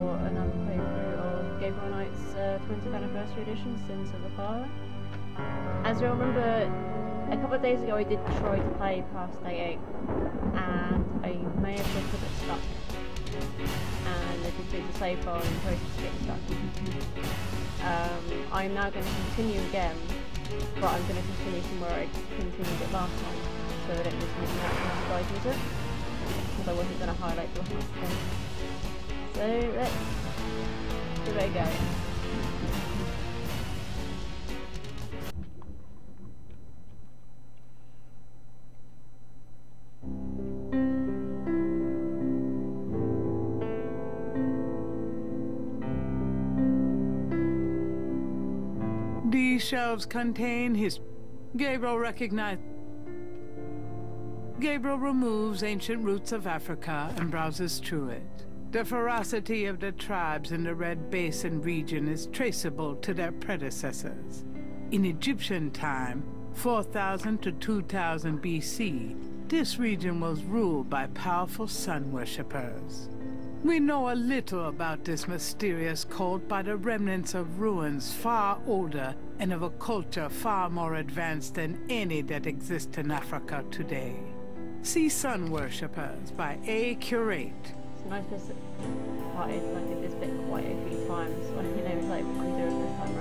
Another playthrough of Gabriel Knight's 20th Anniversary Edition, Sins of the Father. As you'll remember, a couple of days ago I did try to play past day 8 and I may have just a bit stuck. And I did do the save file and process to get stuck. I'm now going to continue again, but I'm going to continue from where I continued it last time, so I don't just miss out when you guys use it, because I wasn't going to highlight the last thing. So let's give it a go. These shelves contain his... Gabriel removes ancient roots of Africa and browses through it. The ferocity of the tribes in the Red Basin region is traceable to their predecessors. In Egyptian time, 4000 to 2000 BC, this region was ruled by powerful sun worshippers. We know a little about this mysterious cult by the remnants of ruins far older and of a culture far more advanced than any that exists in Africa today. See Sun Worshippers by A. Curate. It's nice to parted like this bit quite a few times, so you know, like I'm doing this time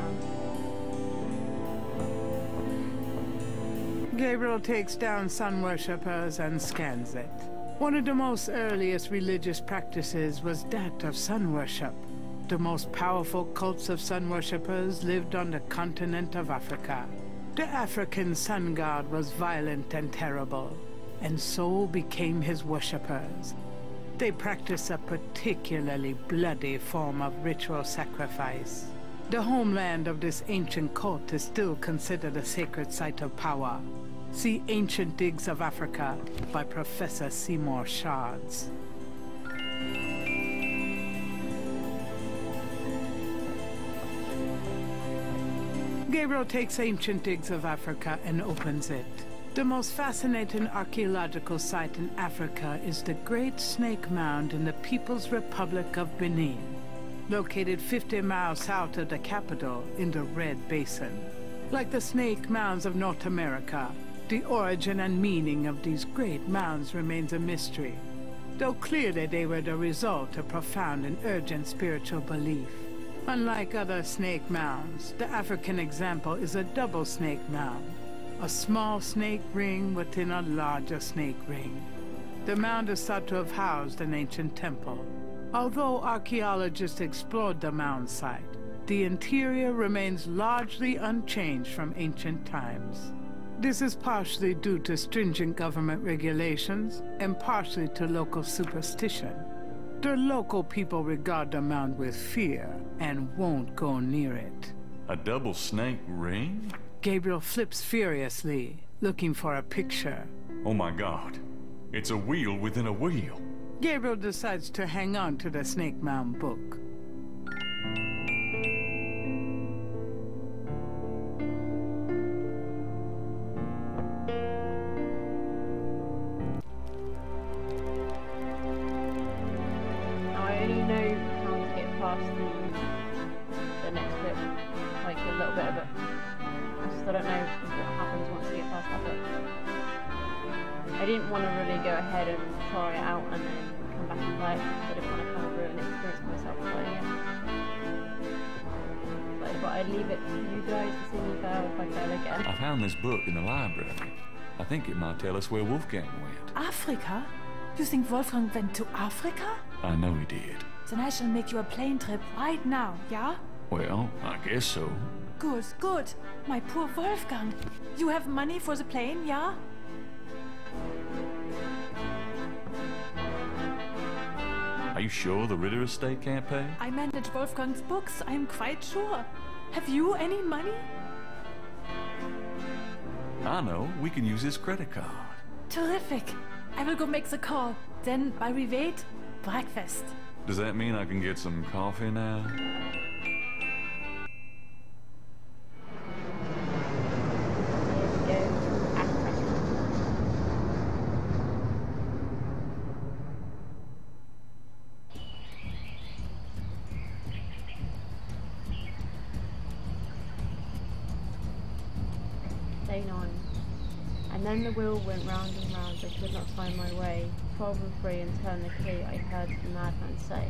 around. Gabriel takes down Sun Worshippers and scans it. One of the most earliest religious practices was that of sun worship. The most powerful cults of sun worshippers lived on the continent of Africa. The African sun god was violent and terrible, and so became his worshippers. They practice a particularly bloody form of ritual sacrifice. The homeland of this ancient cult is still considered a sacred site of power. See Ancient Digs of Africa by Professor Seymour Shards. Gabriel takes Ancient Digs of Africa and opens it. The most fascinating archaeological site in Africa is the Great Snake Mound in the People's Republic of Benin, located 50 miles south of the capital in the Red Basin. Like the snake mounds of North America, the origin and meaning of these great mounds remains a mystery, though clearly they were the result of profound and urgent spiritual belief. Unlike other snake mounds, the African example is a double snake mound, a small snake ring within a larger snake ring. The mound is thought to have housed an ancient temple. Although archaeologists explored the mound site, the interior remains largely unchanged from ancient times. This is partially due to stringent government regulations and partially to local superstition. The local people regard the mound with fear and won't go near it. A double snake ring? Gabriel flips furiously, looking for a picture. Oh my God, it's a wheel within a wheel. Gabriel decides to hang on to the Snake Mound book. The next bit, like a little bit of it. I just don't know what happens once you get past that bit. I didn't want to really go ahead and try it out and then come back and play it. I didn't want to come through and experience myself playing it. So I thought I'd leave it to you guys to see me fail if I fail again. I found this book in the library. I think it might tell us where Wolfgang went. Africa? You think Wolfgang went to Africa? I know he did. Then I shall make you a plane trip right now, yeah? Well, I guess so. Good, good. My poor Wolfgang. You have money for the plane, yeah? Are you sure the Ritter estate can't pay? I manage Wolfgang's books, I'm quite sure. Have you any money? I know. We can use his credit card. Terrific. I will go make the call. Then, while we wait, breakfast. Does that mean I can get some coffee now? say 9. And then the wheel went round and round, I could not find my way. 12 and 3 and turn the key, I heard the madman say.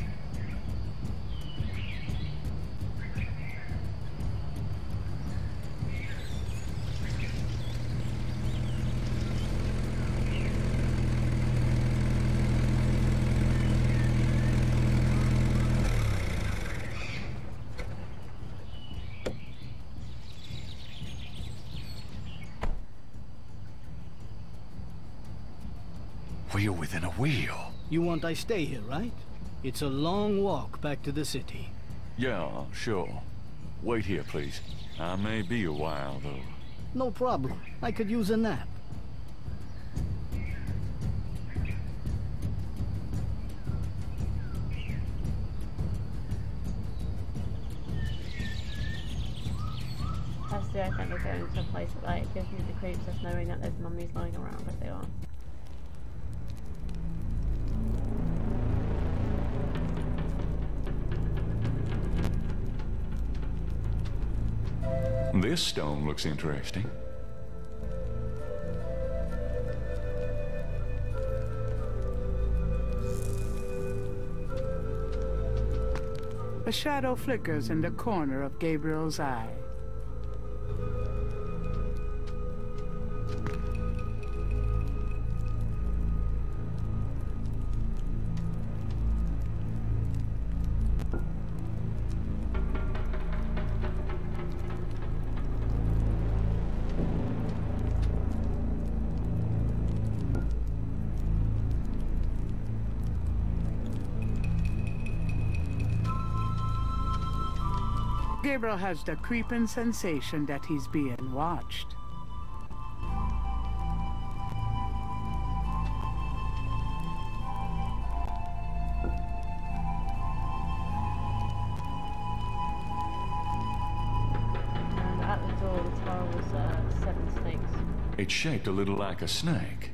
Wheel within a wheel. You want I stay here, right? It's a long walk back to the city. Yeah, sure. Wait here, please. I may be a while, though. No problem. I could use a nap. Personally, I think we're going to a place like it gives me the creeps just knowing that there's mummies lying around if they are. This stone looks interesting. A shadow flickers in the corner of Gabriel's eye. Gabriel has the creeping sensation that he's being watched. And at the door, the tile was 7 snakes. It's shaped a little like a snake.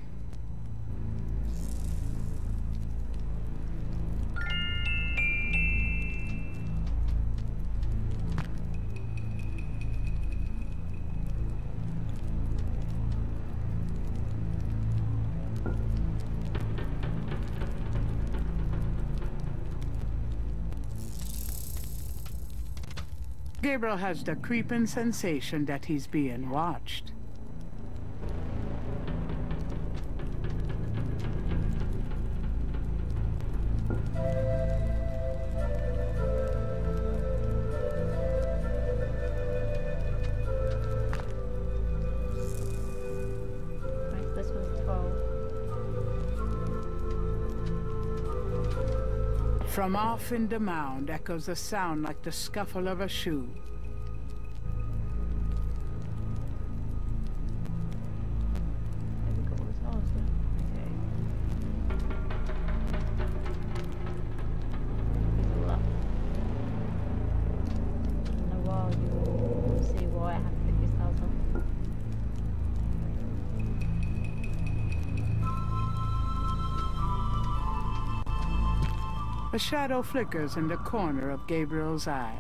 Gabriel has the creeping sensation that he's being watched. Right, this one's 12. From off in the mound echoes a sound like the scuffle of a shoe. Maybe got all the tiles then. Okay. These all up. In a while you will see why I have to pick these tiles up. A shadow flickers in the corner of Gabriel's eye.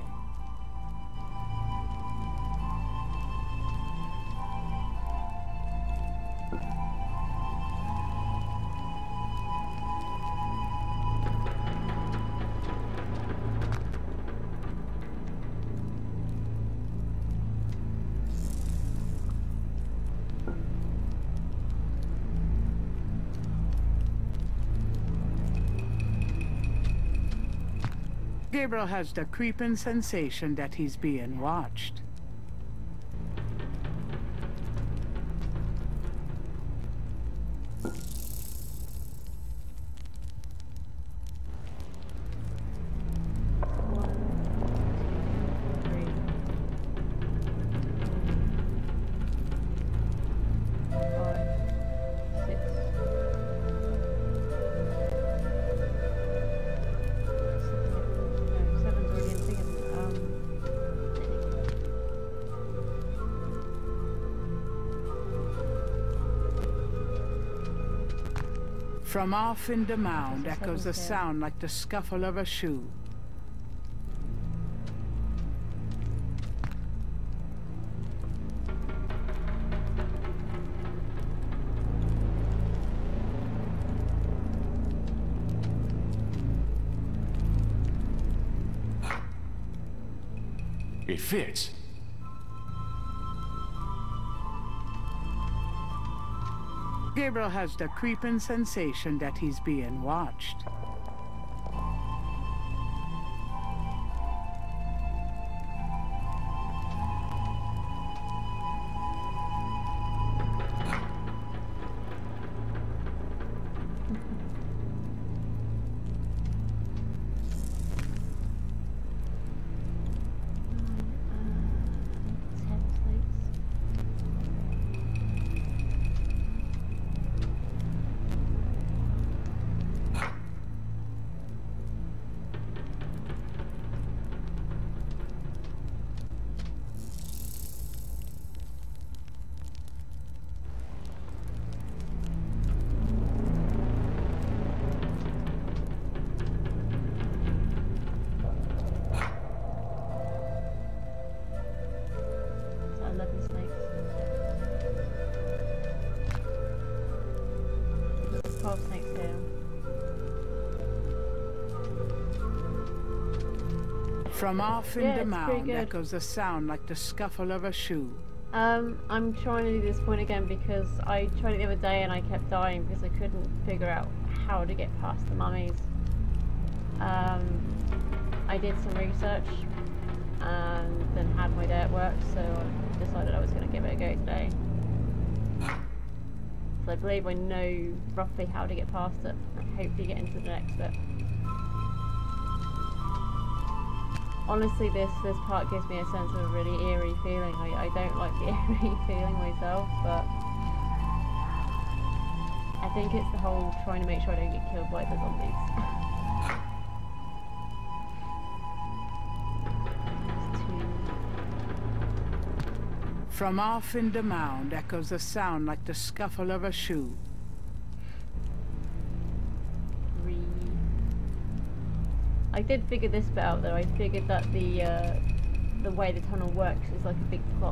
Gabriel has the creeping sensation that he's being watched. From off in the mound echoes a sound like the scuffle of a shoe. It fits. Gabriel has the creeping sensation that he's being watched. From off in the mound echoes a sound like the scuffle of a shoe. I'm trying to do this point again because I tried it the other day and I kept dying because I couldn't figure out how to get past the mummies. I did some research and then had my day at work, so I decided I was going to give it a go today. So I believe I know roughly how to get past it and hopefully get into the next bit. Honestly, this part gives me a sense of a really eerie feeling. I don't like the eerie feeling myself, but I think it's the whole trying to make sure I don't get killed by the zombies. From off in the mound echoes a sound like the scuffle of a shoe. I did figure this bit out though. I figured that the way the tunnel works is like a big clock.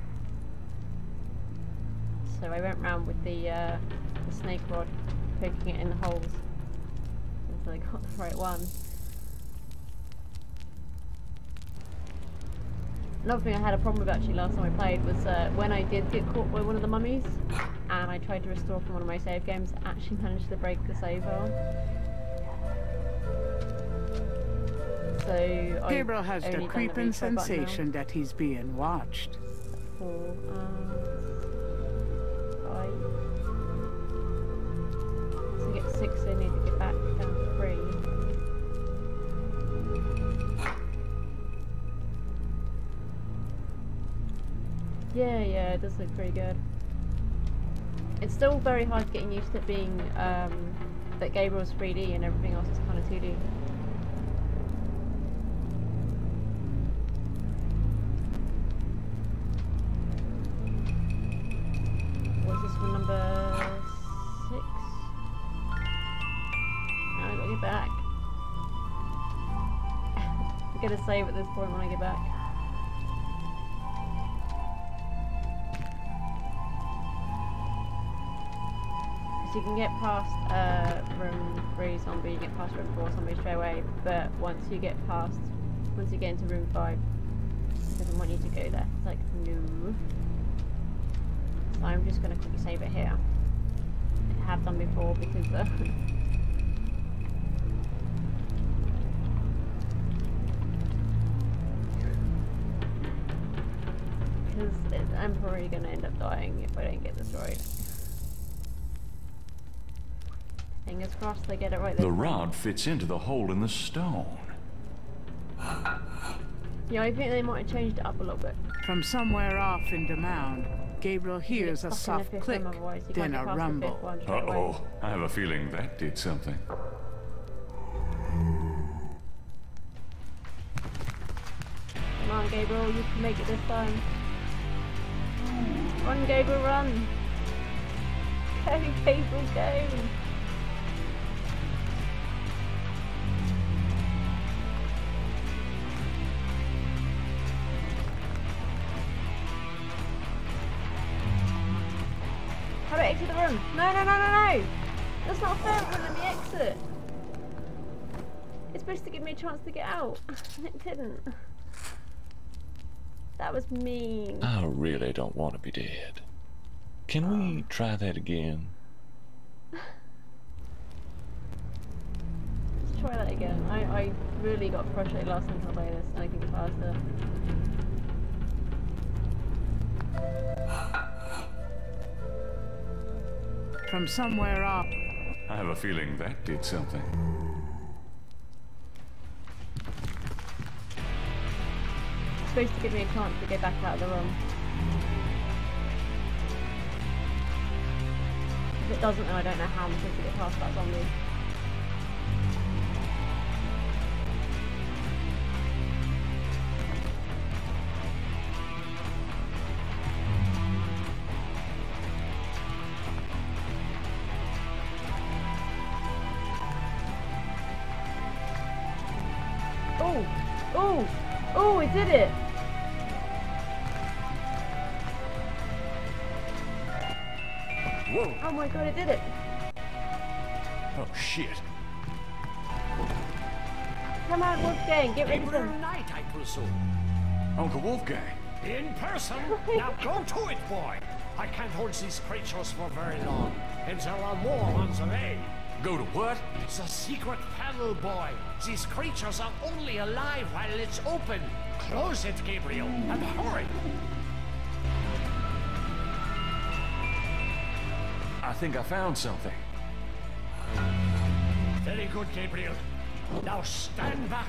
So I went round with the snake rod, poking it in the holes until I got the right one. Another thing I had a problem with actually last time I played was when I did get caught by one of the mummies and I tried to restore from one of my save games, I actually managed to break the save file. So Gabriel has the creeping sensation that he's being watched. 4, 5. To get 6, I need to get back down to 3. Yeah, it does look pretty good. It's still very hard getting used to it being that Gabriel's 3D and everything else is kind of 2D. What's this one, number 6? Now I gotta get back. I'm gonna save at this point when I get back. You can get past room 3 zombie, you get past room 4 zombie straight away, but once you get into room 5, it doesn't want you to go there. It's like, no. So I'm just going to quickly save it here. I have done before because I'm probably going to end up dying if I don't get this right. Fingers crossed they get it right this time. The rod fits into the hole in the stone. Yeah, I think they might have changed it up a little bit. From somewhere off in the mound, Gabriel hears a soft click, then a rumble. Uh-oh, I have a feeling that did something. Come on, Gabriel, you can make it this time. Run, Gabriel, run! Go, Gabriel, go! How do I exit the room? No! That's not fair, it wouldn't let me exit. It's supposed to give me a chance to get out. It didn't. That was mean. I really don't want to be dead. Can we try that again? Let's try that again. I really got frustrated last time I played this, and I think faster. From somewhere up. I have a feeling that did something. It's supposed to give me a chance to get back out of the room. If it doesn't, then I don't know how I'm supposed to get past that zombie. Oh, it did it! Whoa! Oh my god, it did it! Oh, shit. Come on, Wolfgang, get rid of Gabriel them! Knight, I presume. Uncle Wolfgang. In person? Now go to it, boy! I can't hold these creatures for very long, and there are more on the way. Go to what? It's a secret panel, boy. These creatures are only alive while it's open. Close it, Gabriel, and hurry. I think I found something. Very good, Gabriel. Now stand back.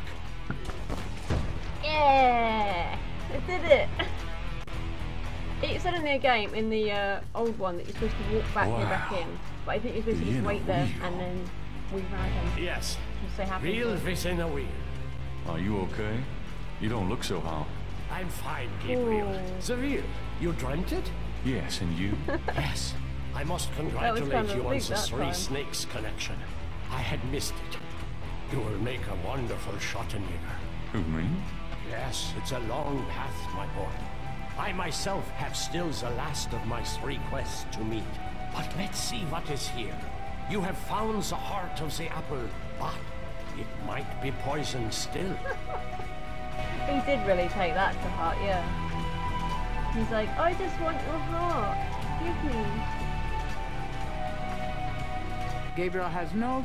Yeah! It did it! It said in the game, in the old one, that you're supposed to walk back and back in. But I think you're supposed to just wait there and then we ride him. Yes. Just so happy. Real within a wheel. Are you okay? You don't look so hot. I'm fine, Gabriel. Ooh. The real. You dreamt it? Yes, and you? Yes. I must congratulate kind of you on big the that Three time. Snakes connection. I had missed it. You will make a wonderful Schottenjäger. Who, me? Yes, it's a long path, my boy. I myself have still the last of my 3 quests to meet. But let's see what is here. You have found the heart of the apple, but it might be poisoned still. He did really take that to heart, yeah. He's like, I just want your heart. Give me. Gabriel has no...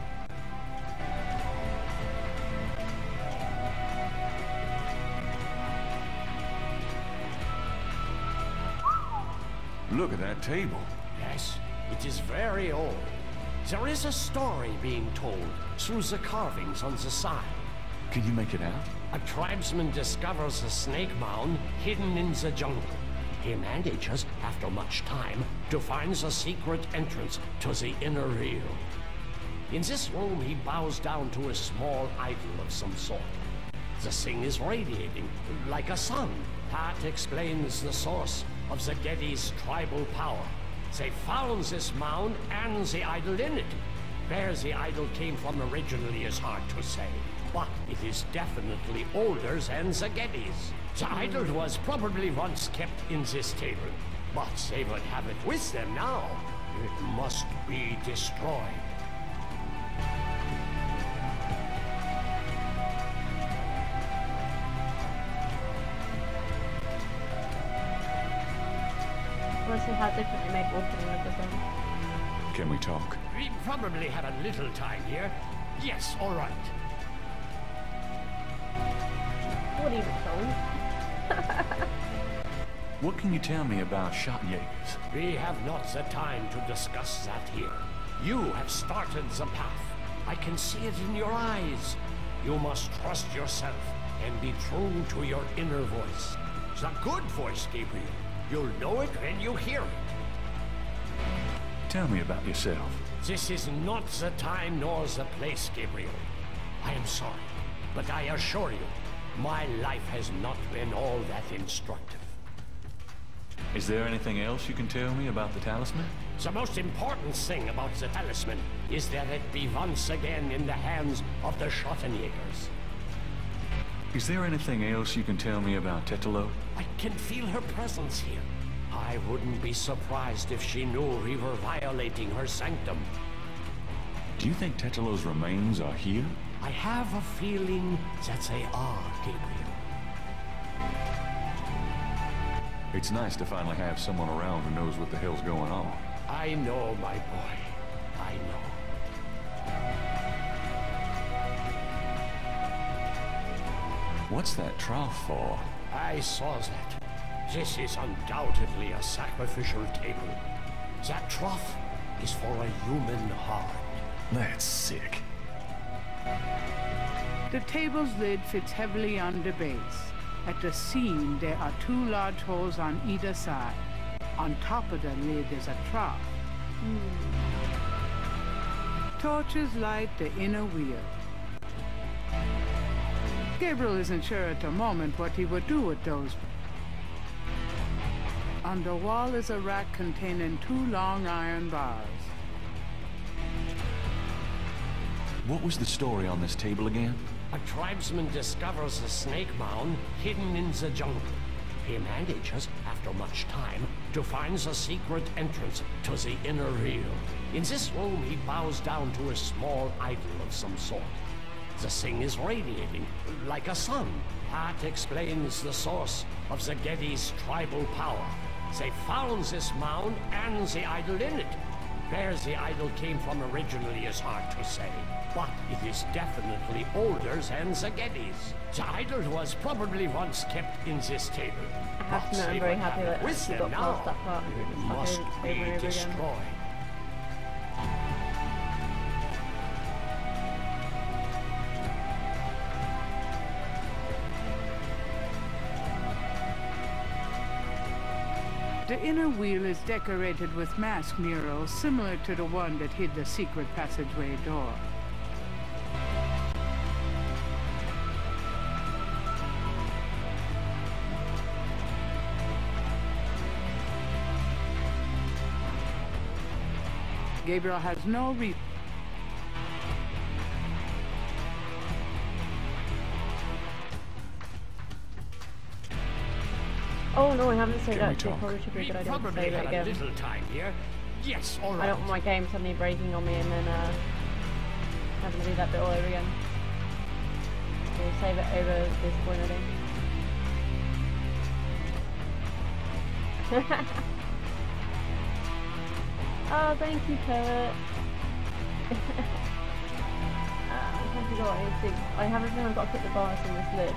Look at that table. Yes, it is very old. There is a story being told through the carvings on the side. Can you make it out? A tribesman discovers a snake mound hidden in the jungle. He manages, after much time, to find the secret entrance to the inner real. In this room, he bows down to a small idol of some sort. The thing is radiating, like a sun. That explains the source of the Geddes' tribal power. They found this mound and the idol in it. Where the idol came from originally is hard to say, but it is definitely older than the Geddes. The idol was probably once kept in this table, but they would have it with them now. It must be destroyed. Let's see how different they make Wolfgang look as well. Can we talk? We probably have a little time here. Yes, all right. What even song? What can you tell me about Schottenjägers? We have not the time to discuss that here. You have started the path. I can see it in your eyes. You must trust yourself and be true to your inner voice. The good voice, Gabriel. You'll know it when you hear it. Tell me about yourself. This is not the time nor the place, Gabriel. I am sorry, but I assure you, my life has not been all that instructive. Is there anything else you can tell me about the talisman? The most important thing about the talisman is that it be once again in the hands of the Schottenjägers. Is there anything else you can tell me about Tetelo? I can feel her presence here. I wouldn't be surprised if she knew we were violating her sanctum. Do you think Tetelo's remains are here? I have a feeling that they are, Gabriel. It's nice to finally have someone around who knows what the hell's going on. I know, my boy. I know. What's that trough for? I saw that. This is undoubtedly a sacrificial table. That trough is for a human heart. That's sick. The table's lid fits heavily on the base. At the seam, there are 2 large holes on either side. On top of the lid is a trough. Torches light the inner wheel. Gabriel isn't sure at the moment what he would do with those. On the wall is a rack containing 2 long iron bars. What was the story on this table again? A tribesman discovers a snake mound hidden in the jungle. He manages, after much time, to find the secret entrance to the inner real. In this room, he bows down to a small idol of some sort. The thing is radiating, like a sun. That explains the source of the Geddes' tribal power. They found this mound and the idol in it. Where the idol came from originally is hard to say, but it is definitely older than the Geddes. The idol was probably once kept in this table. I have to admit, I'm very happy that with we them got now, past that part. it It's must over be and over again. destroyed. The inner wheel is decorated with mask murals similar to the one that hid the secret passageway door. Gabriel has no reason. Oh no, I haven't saved Can we actually. talk? Probably should be a We good idea to probably save it had a again. little time here. Yes, all I right. don't want my game suddenly breaking on me and then having to do that bit all over again. We'll save it over this point, I think. Oh, thank you, Kurt. I have a feeling I've got to put the bars in this lid.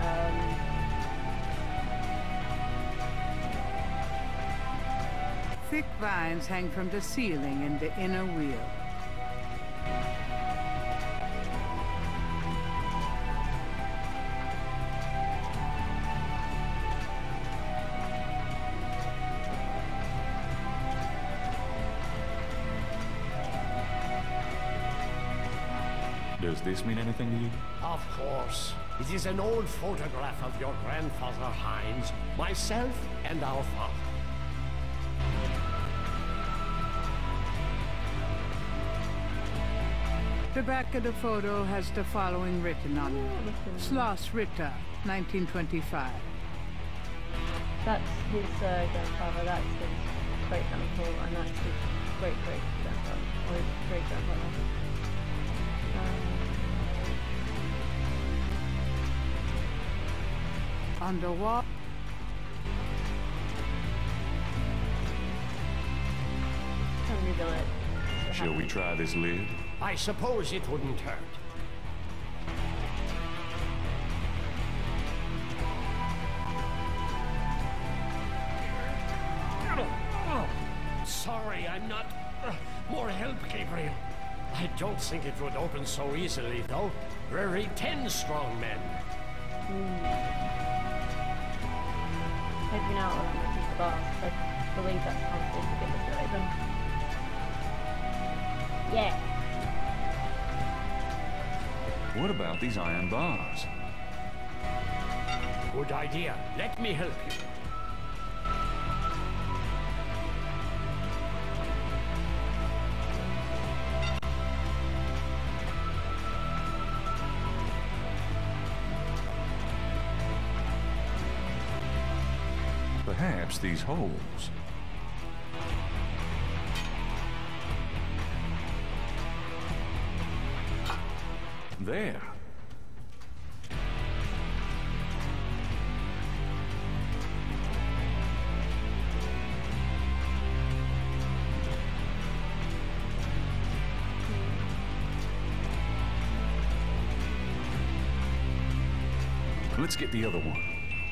Thick vines hang from the ceiling in the inner wheel. Does this mean anything to you? Of course. It is an old photograph of your grandfather Heinz, myself, and our father. The back of the photo has the following written on it. Schloss Ritter, 1925. That's his grandfather, that's his great-grandfather, and that's his great-great-grandfather, or his great-grandfather. On the wall, Tell me about it. Shall we try this lid? I suppose it wouldn't hurt. Sorry, I'm not... more help, Gabriel. I don't think it would open so easily, though. Very 10 strong men. Maybe now I'll keep the boss. I believe that's how I'm supposed to get this bit open. Yeah. What about these iron bars? Good idea. Let me help you. Perhaps these holes. There. Let's get the other one.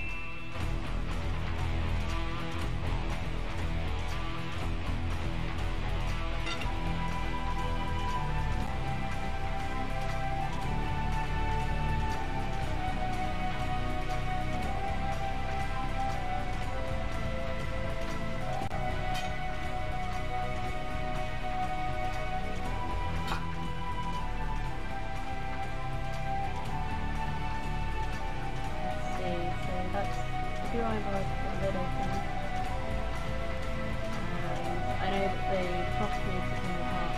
I know that the cost needs to come apart.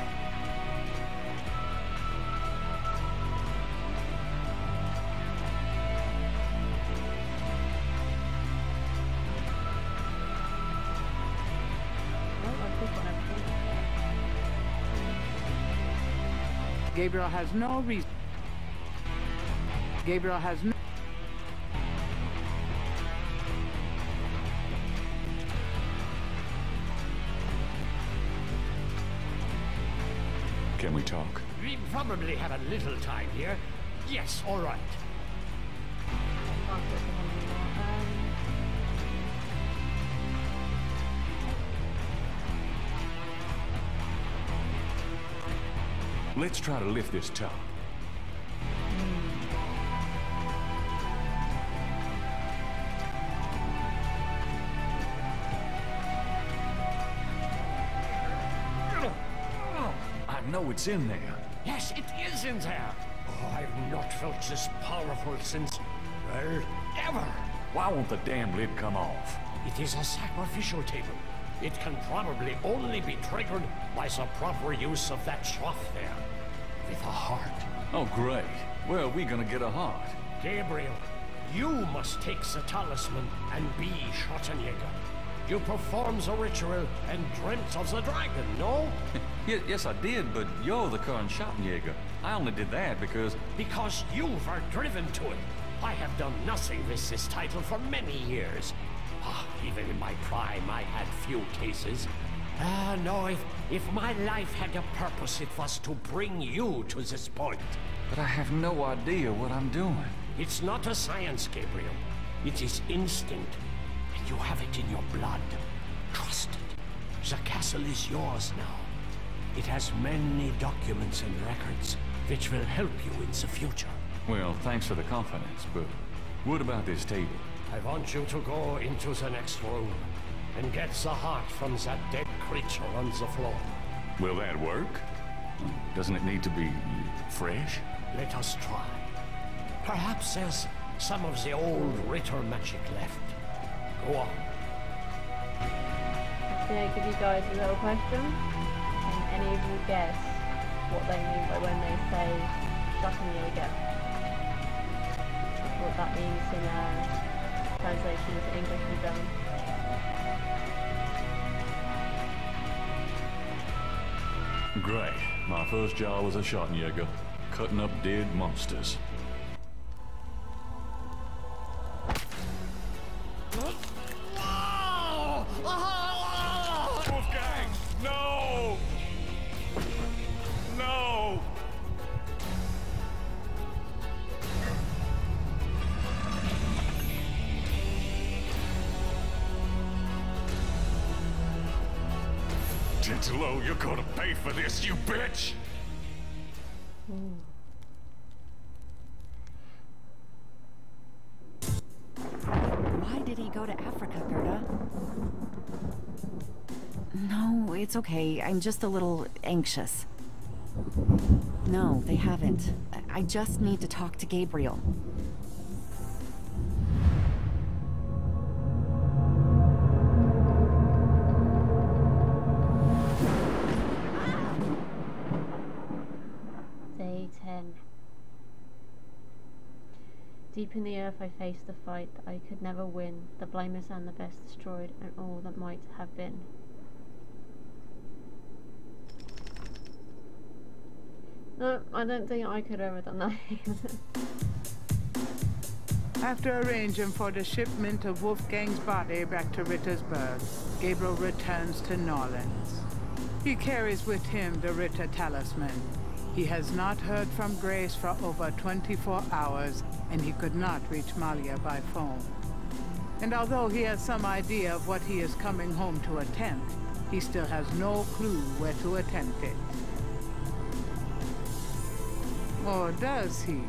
Oh, I'll click on everything. Gabriel has no reason. Gabriel has no... Can we talk? We probably have a little time here. Yes, all right. I can't click on anymore. Let's try to lift this top. I know it's in there. Yes, it is in there. Oh, I've not felt this powerful since, well, ever. Why won't the damn lid come off? It is a sacrificial table. It can probably only be triggered by the proper use of that trough there. With a heart. Oh, great. Where are we gonna get a heart? Gabriel, you must take the talisman and be Schwarzenegger. You performed the ritual and dreamt of the dragon, no? Yes, I did, but you're the current Schottenjäger. I only did that because... Because you were driven to it. I have done nothing with this title for many years. Even in my prime, I had few cases. No, if my life had a purpose, it was to bring you to this point. But I have no idea what I'm doing. It's not a science, Gabriel. It is instinct. And you have it in your blood. Trust it. The castle is yours now. It has many documents and records which will help you in the future. Well, thanks for the confidence, but what about this table? I want you to go into the next room and get the heart from that dead creature on the floor. Will that work? Doesn't it need to be fresh? Let us try. Perhaps there's some of the old Ritter magic left. Go on. I'm going to give you guys a little question. Can any of you guess what they mean by when they say Schottenjäger? What that means in translation into English and German. Great. My first job was a Schottenjäger, cutting up dead monsters. Wolfgang! No! No! Gentilo, you're gonna pay for this, you bitch! Why did he go to Africa, Gerda? No, it's okay. I'm just a little anxious. No, they haven't. I just need to talk to Gabriel. Day 10. Deep in the earth I faced a fight that I could never win, the blameless and the best destroyed, and all that might have been. No, I don't think I could have ever done that. After arranging for the shipment of Wolfgang's body back to Rittersburg, Gabriel returns to Norlands. He carries with him the Ritter talisman. He has not heard from Grace for over 24 hours and he could not reach Malia by phone. And although he has some idea of what he is coming home to attempt, he still has no clue where to attempt it. Or does he?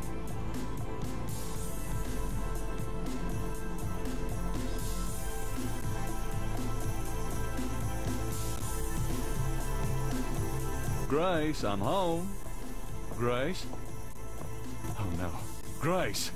Grace, I'm home. Grace? Oh no. Grace!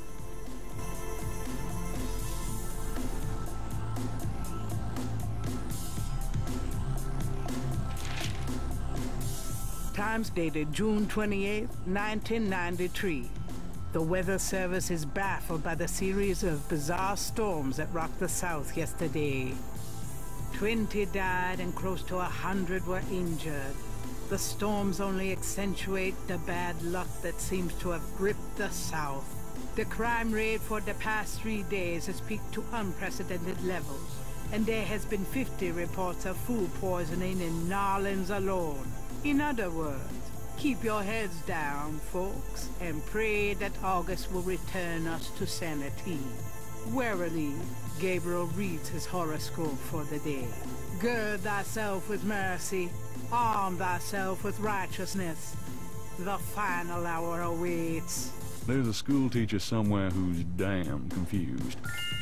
Times dated June 28, 1993. The Weather Service is baffled by the series of bizarre storms that rocked the South yesterday. 20 died and close to 100 were injured. The storms only accentuate the bad luck that seems to have gripped the South. The crime rate for the past 3 days has peaked to unprecedented levels, and there has been 50 reports of food poisoning in New Orleans alone. In other words, keep your heads down, folks, and pray that August will return us to sanity. Warily, Gabriel reads his horoscope for the day. Gird thyself with mercy, arm thyself with righteousness. The final hour awaits. There's a school teacher somewhere who's damn confused.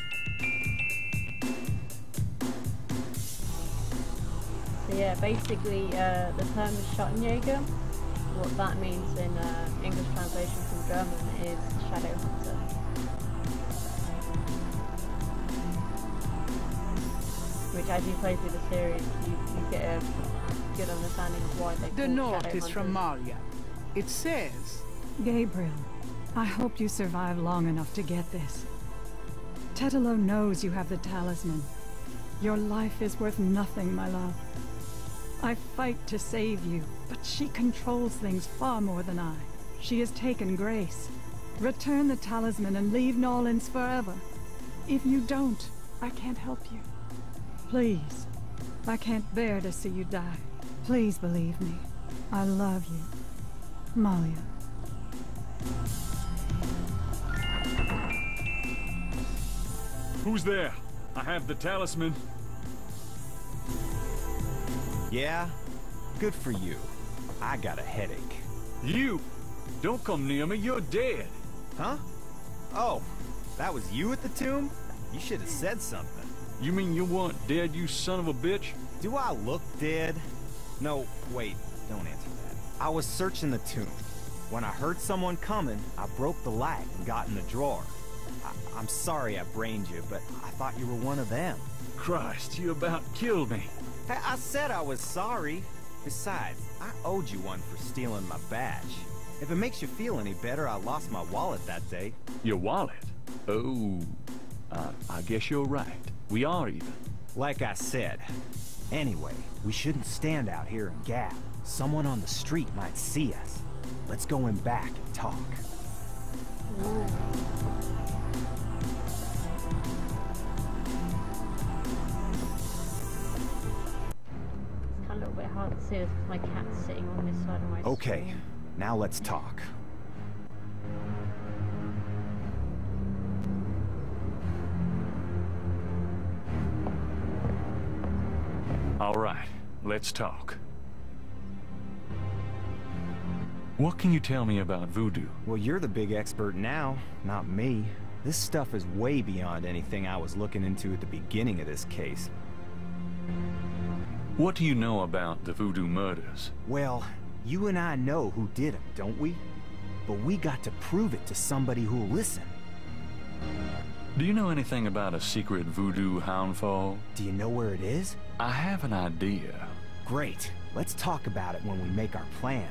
So yeah, basically the term is Schattenjäger. What that means in English translation from German is shadow hunter. Which, as you play through the series, you get a good understanding of why they call The it note shadow is from hunters. Malia. It says, Gabriel, I hope you survive long enough to get this. Tetelo knows you have the talisman. Your life is worth nothing, my love. I fight to save you, but she controls things far more than I. She has taken Grace. Return the talisman and leave New Orleans forever. If you don't, I can't help you. Please. I can't bear to see you die. Please believe me. I love you. Malia. Who's there? I have the talisman. Yeah? Good for you. I got a headache. You! Don't come near me, you're dead! Huh? Oh, that was you at the tomb? You should have said something. You mean you weren't dead, you son of a bitch? Do I look dead? No, wait, don't answer that. I was searching the tomb. When I heard someone coming, I broke the light and got in the drawer. I'm sorry I brained you, but I thought you were one of them. Christ, you about killed me. Hey, I said I was sorry. Besides, I owed you one for stealing my badge. If it makes you feel any better, I lost my wallet that day. Your wallet? Oh, I guess you're right. We are even. Like I said. Anyway, we shouldn't stand out here and gab. Someone on the street might see us. Let's go in back and talk. Ooh. It's a little bit hard to see with my cat sitting on this side of my Okay, screen. now let's talk. All right, let's talk. What can you tell me about voodoo? Well, you're the big expert now, not me. This stuff is way beyond anything I was looking into at the beginning of this case. What do you know about the voodoo murders? Well, you and I know who did them, don't we? But we got to prove it to somebody who'll listen. Do you know anything about a secret voodoo houndfall? Do you know where it is? I have an idea. Great. Let's talk about it when we make our plan.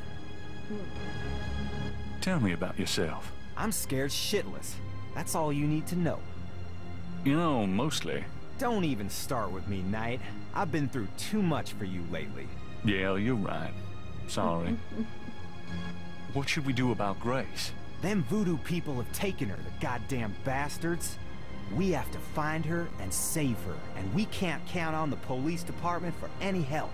Tell me about yourself. I'm scared shitless. That's all you need to know. You know, mostly. Don't even start with me, Knight. I've been through too much for you lately. Yeah, you're right. Sorry. What should we do about Grace? Them voodoo people have taken her, the goddamn bastards. We have to find her and save her, and we can't count on the police department for any help.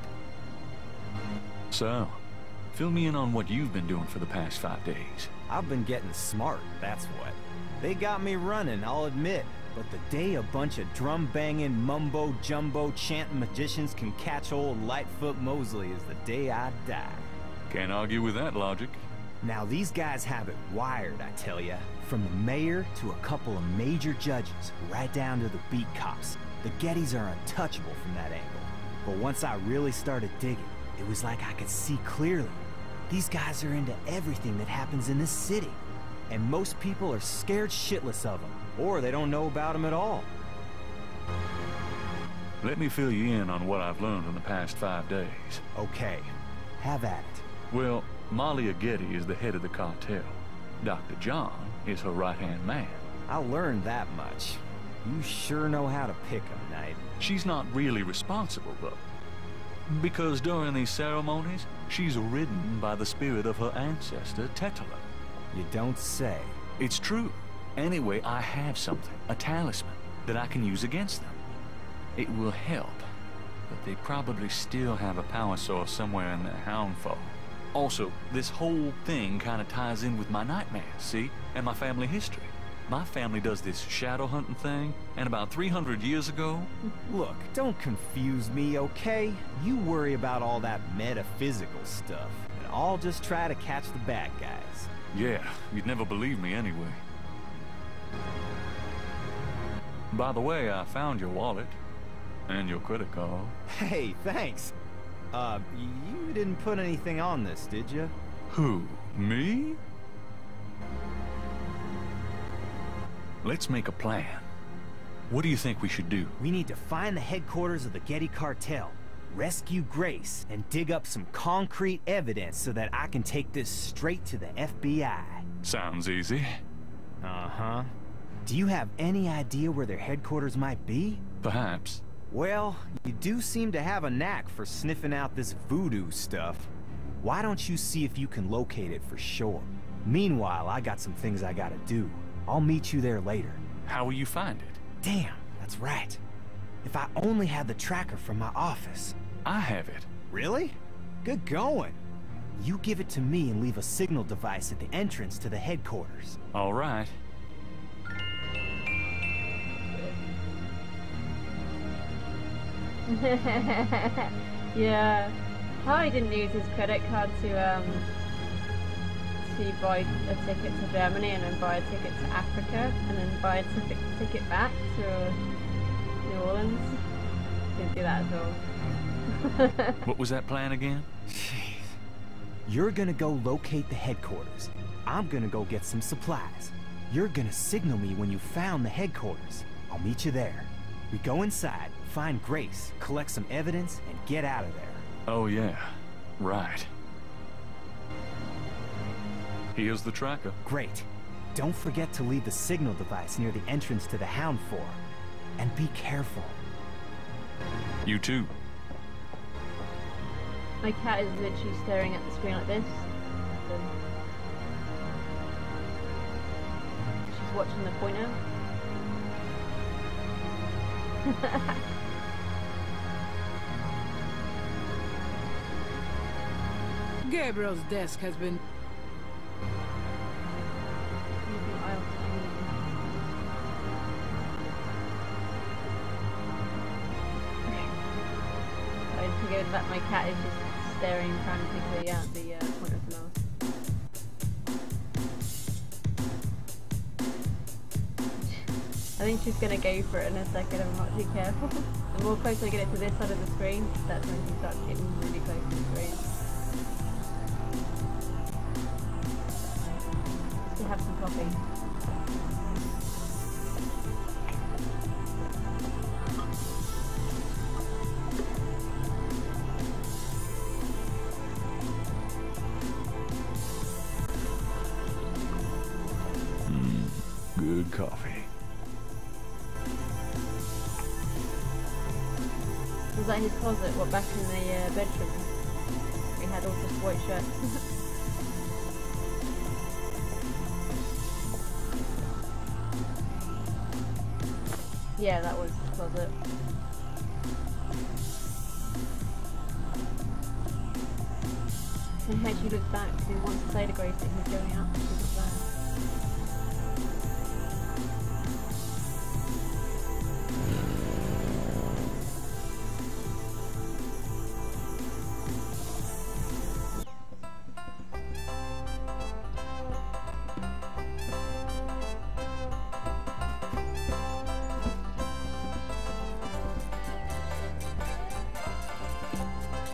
So, fill me in on what you've been doing for the past 5 days. I've been getting smart, that's what. They got me running, I'll admit. But the day a bunch of drum-banging, mumbo-jumbo chanting magicians can catch old Lightfoot Mosley is the day I die. Can't argue with that logic. Now these guys have it wired, I tell ya. From the mayor to a couple of major judges, right down to the beat cops. The Gettys are untouchable from that angle. But once I really started digging, it was like I could see clearly. These guys are into everything that happens in this city. And most people are scared shitless of them, or they don't know about them at all. Let me fill you in on what I've learned in the past 5 days. Okay, have at it. Well, Malia Getty is the head of the cartel. Dr. John is her right-hand man. I learned that much. You sure know how to pick 'em, Knight. She's not really responsible, though. Because during these ceremonies, she's ridden by the spirit of her ancestor, Tetelo. You don't say. It's true. Anyway, I have something, a talisman, that I can use against them. It will help, but they probably still have a power source somewhere in their hound fall. Also, this whole thing kind of ties in with my nightmares, see? And my family history. My family does this shadow hunting thing, and about 300 years ago... Look, don't confuse me, okay? You worry about all that metaphysical stuff, and I'll just try to catch the bad guys. Yeah, you'd never believe me anyway. By the way, I found your wallet. And your credit card. Hey, thanks. You didn't put anything on this, did you? Who? Me? Let's make a plan. What do you think we should do? We need to find the headquarters of the Getty cartel, rescue Grace, and dig up some concrete evidence so that I can take this straight to the FBI. Sounds easy. Uh-huh. Do you have any idea where their headquarters might be? Perhaps. Well, you do seem to have a knack for sniffing out this voodoo stuff. Why don't you see if you can locate it for sure? Meanwhile, I got some things I gotta do. I'll meet you there later. How will you find it? Damn, that's right. If I only had the tracker from my office. I have it. Really? Good going. You give it to me and leave a signal device at the entrance to the headquarters. All right. Yeah. Harry didn't use his credit card to buy a ticket to Germany and then buy a ticket to Africa and then buy a ticket back to New Orleans. Didn't do that at all. What was that plan again? Jeez. You're gonna go locate the headquarters. I'm gonna go get some supplies. You're gonna signal me when you found the headquarters. I'll meet you there. We go inside, find Grace, collect some evidence, and get out of there. Oh yeah, right. Here's the tracker. Great. Don't forget to leave the signal device near the entrance to the Hound Fort. And be careful. You too. My cat is literally staring at the screen like this. She's watching the pointer. Gabriel's desk has been... I forget that my cat is just staring frantically at the point of the mouse. I think she's gonna go for it in a second. I'm not too careful. The more close I get it to this side of the screen, that's when she starts getting really close to the screen. Just to have some coffee. Good coffee. Was that his closet? What, back in the bedroom? We had all just white shirts. Yeah, that was the closet. And she looks back, he wants to say to Grace that he's going out, but she's not there.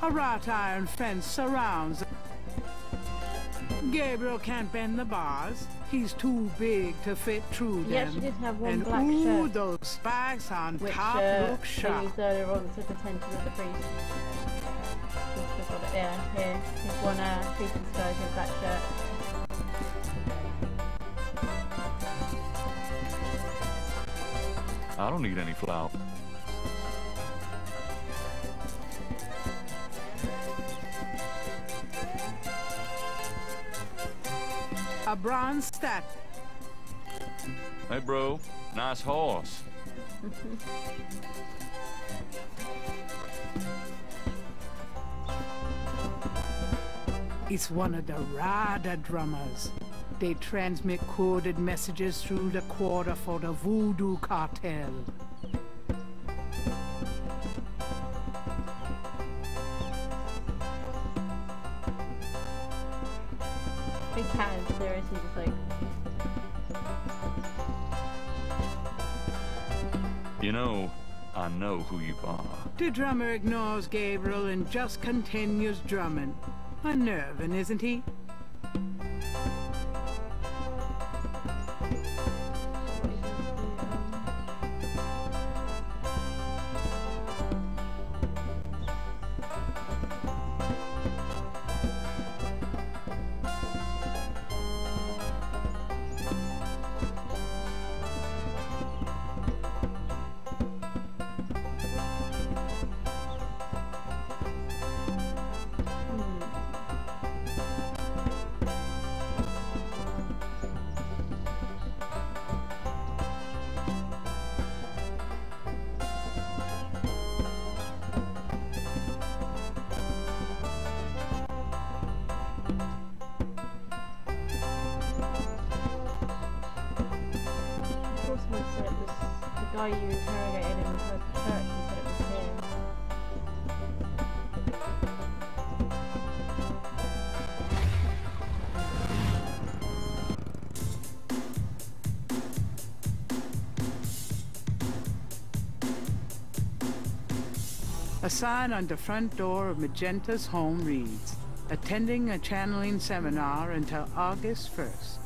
A wrought iron fence surrounds. Gabriel can't bend the bars. He's too big to fit through them. Yeah, she did have one and black ooh, shirt, those spikes on which top look they sharp. used earlier on to pretend to be the priest. Yeah, here. He's one priest disguised in black shirt. I don't need any flour. A bronze statue. Hey, bro. Nice horse. It's one of the Rada drummers. They transmit coded messages through the quarter for the voodoo cartel. Big cat is seriously just like... You know, I know who you are. The drummer ignores Gabriel and just continues drumming. Unnerving, isn't he? Someone said it was the guy you interrogated inside the church and said it was him. A sign on the front door of Magenta's home reads, attending a channeling seminar until August 1st.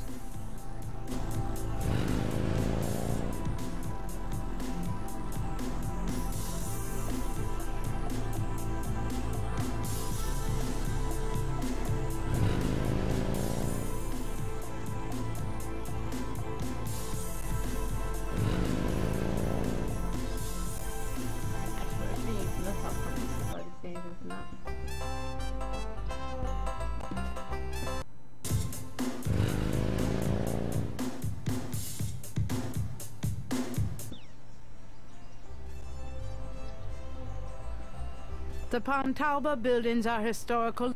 The Pontalba buildings are historical.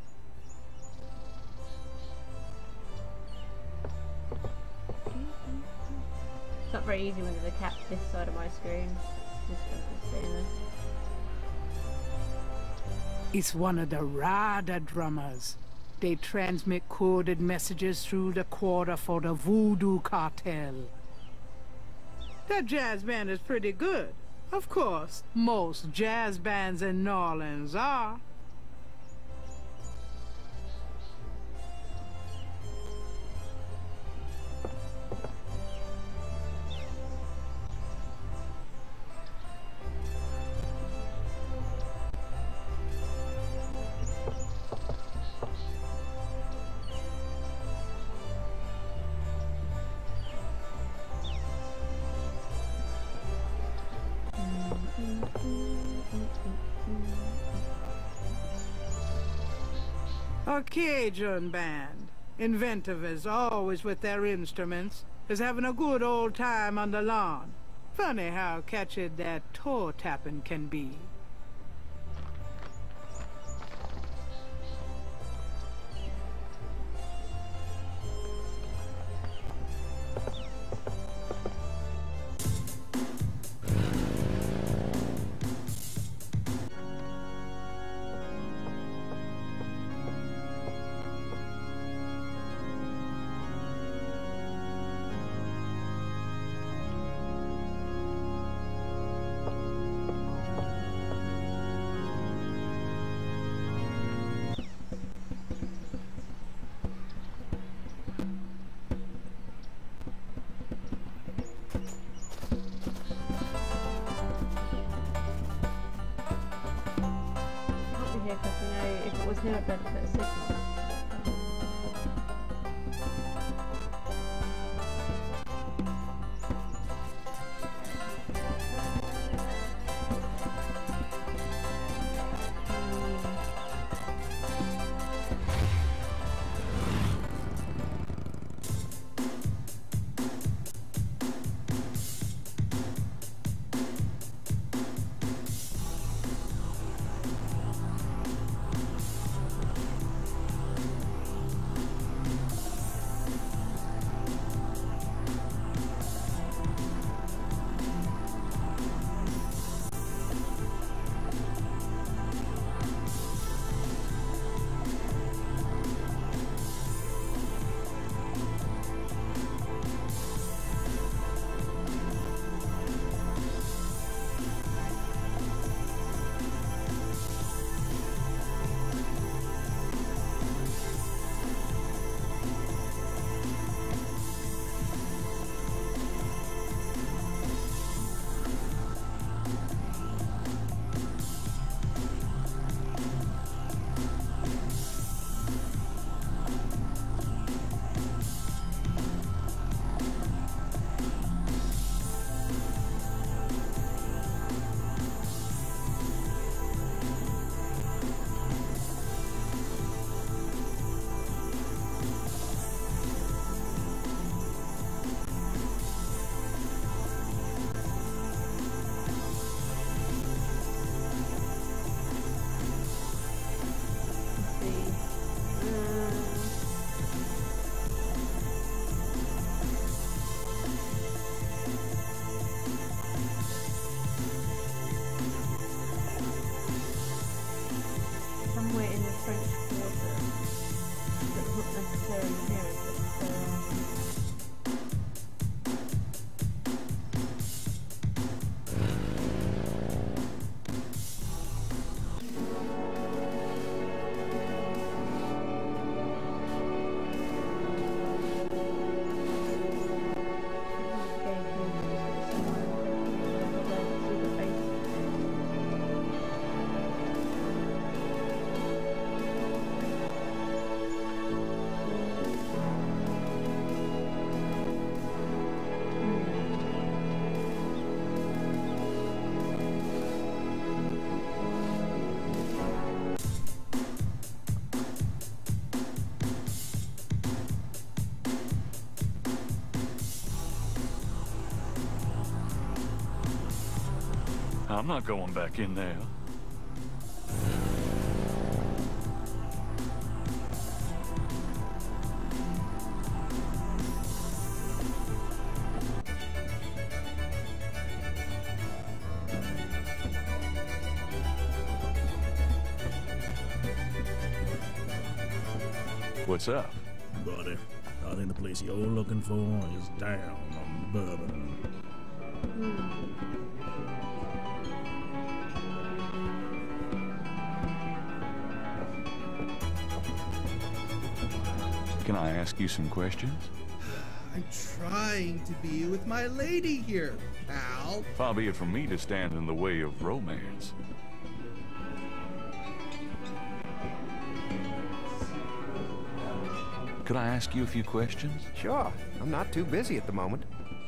It's not very easy when there's a cat this side of my screen. Just stay there. It's one of the Rada drummers. They transmit coded messages through the quarter for the voodoo cartel. That jazz band is pretty good. Of course, most jazz bands in New Orleans are. A Cajun band, inventive as always with their instruments, is having a good old time on the lawn. Funny how catchy that toe tapping can be. Zero benefit signal. I'm not going back in there. What's up? Buddy, I think the place you're looking for is down on Bourbon. Can I ask you some questions? I'm trying to be with my lady here, pal. Far be it from me to stand in the way of romance. Could I ask you a few questions? Sure. I'm not too busy at the moment.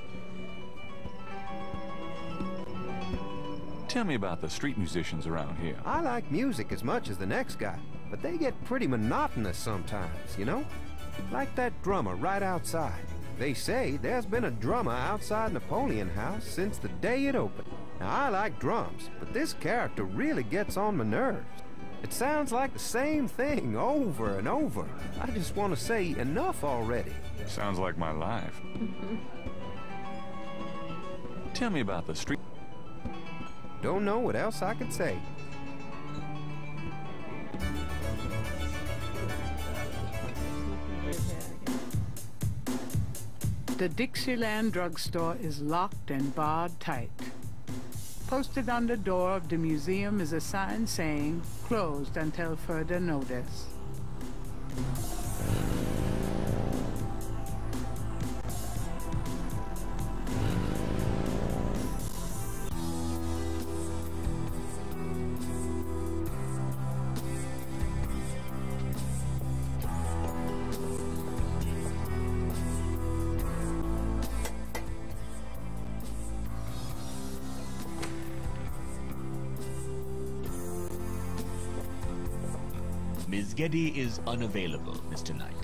Tell me about the street musicians around here. I like music as much as the next guy, but they get pretty monotonous sometimes, you know? Like that drummer right outside. They say there's been a drummer outside Napoleon House since the day it opened. Now, I like drums, but this character really gets on my nerves. It sounds like the same thing over and over. I just want to say enough already. Sounds like my life. Tell me about the street. Don't know what else I could say. The Dixieland drugstore is locked and barred tight. Posted on the door of the museum is a sign saying, closed until further notice. Ms. Getty is unavailable, Mr. Knight.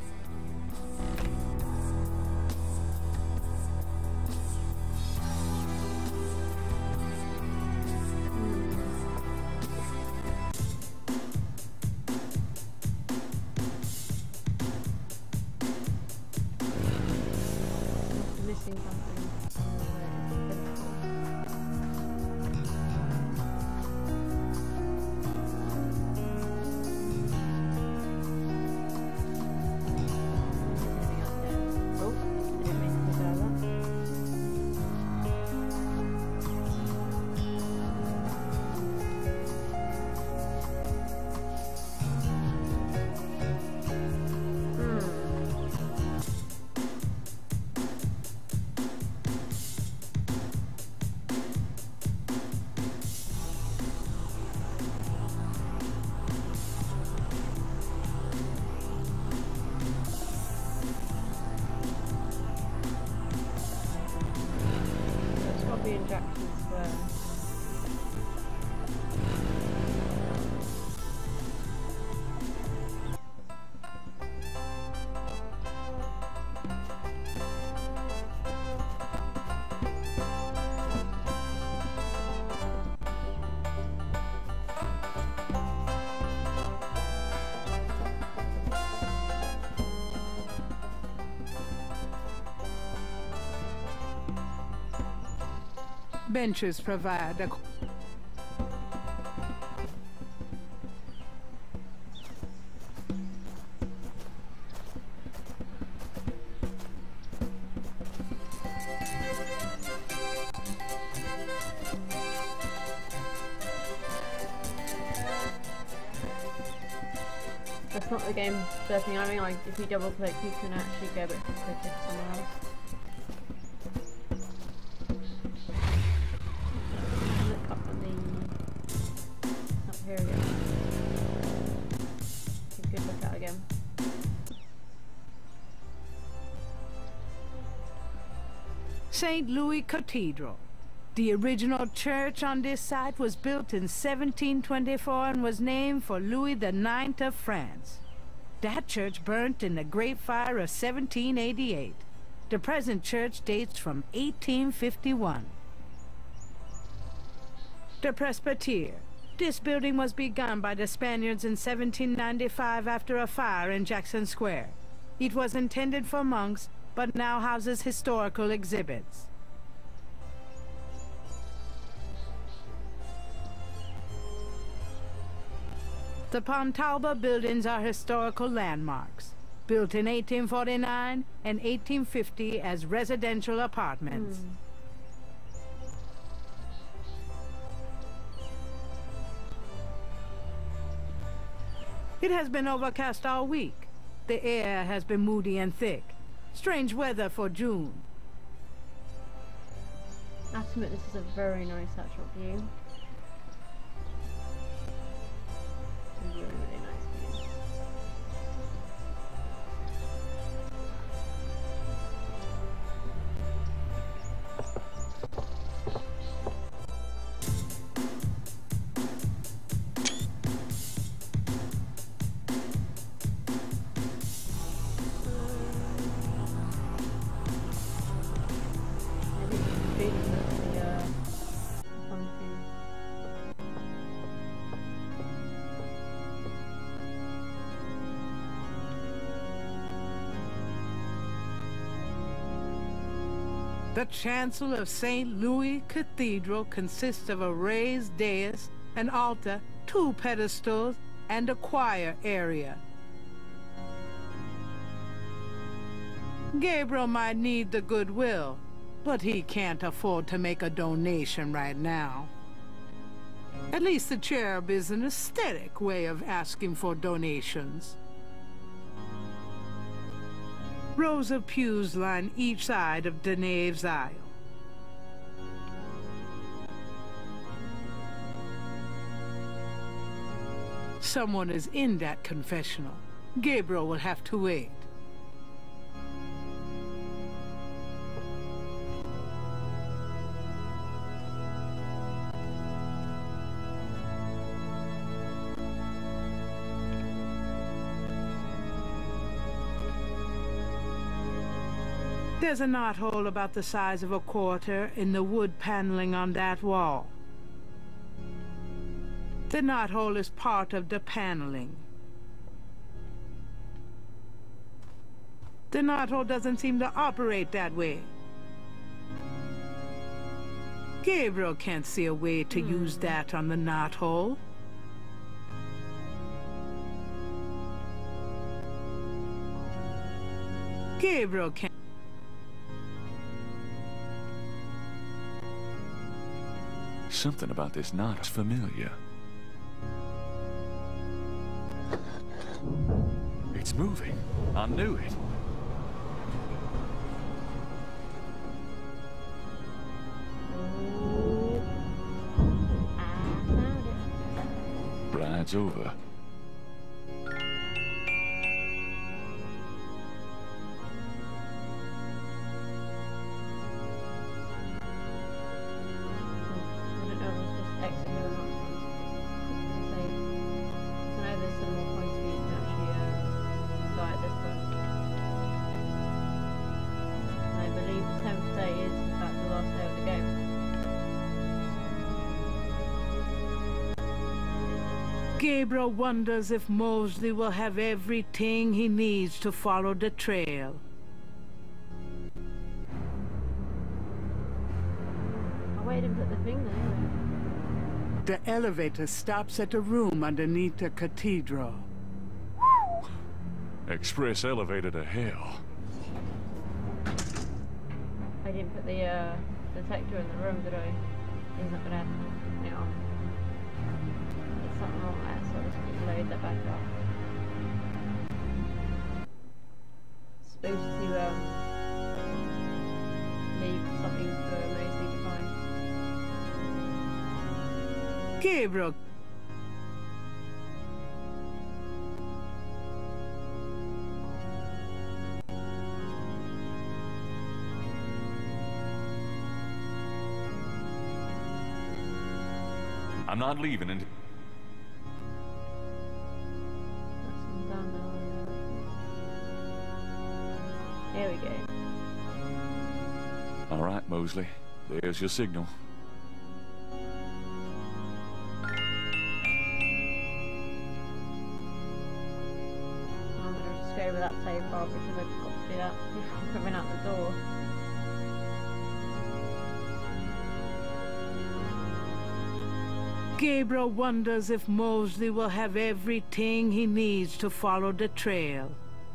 Missing something. Injections were. Benches provide a That's not the game surfing. I mean, like, if you double click, you can actually go back to click it somewhere else. Look up on the... up here again. Take a good look at it again. St. Louis Cathedral. The original church on this site was built in 1724 and was named for Louis IX of France. That church burnt in the Great Fire of 1788. The present church dates from 1851. The Presbytere. This building was begun by the Spaniards in 1795 after a fire in Jackson Square. It was intended for monks, but now houses historical exhibits. The Pontalba buildings are historical landmarks, built in 1849 and 1850 as residential apartments. It has been overcast all week. The air has been moody and thick. Strange weather for June. I have to admit, this is a very nice actual view. It's a really, really nice view. The chancel of St. Louis Cathedral consists of a raised dais, an altar, 2 pedestals, and a choir area. Gabriel might need the goodwill, but he can't afford to make a donation right now. At least the cherub is an aesthetic way of asking for donations. Rows of pews line each side of the nave's aisle. Someone is in that confessional. Gabriel will have to wait. There's a knothole about the size of a quarter in the wood paneling on that wall. The knothole is part of the paneling. The knothole doesn't seem to operate that way. Gabriel can't see a way to use that on the knothole. Gabriel can't. Something about this knot is familiar. It's moving. I knew it. Ride's over. Gabriel wonders if Mosley will have everything he needs to follow the trail. I waited and put the thing there. The elevator stops at a room underneath the cathedral. Express elevator to hell. I didn't put the detector in the room, did I? He's not gonna have it on. There's something wrong there, so I'll just load that back up. It's supposed to leave something for Mosley to find. Gabriel. I'm not leaving until... Here we go. All right, Mosley. There's your signal. I'm gonna just go over that save bar because I've got to do that before coming out the door. Gabriel wonders if Mosley will have everything he needs to follow the trail.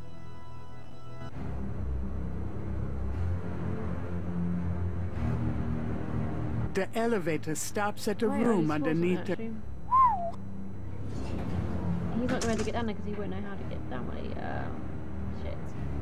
The elevator stops at a room underneath the... He's not going to get down there because he won't know how to get down when he... shit.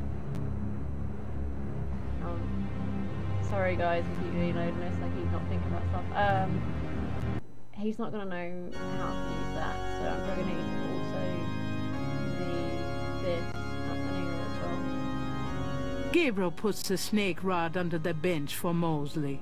Sorry guys, I keep reloading this, I keep not thinking about stuff. He's not going to know how to use that, so I'm probably going to need to also this happening as well. Gabriel puts the snake rod under the bench for Mosley.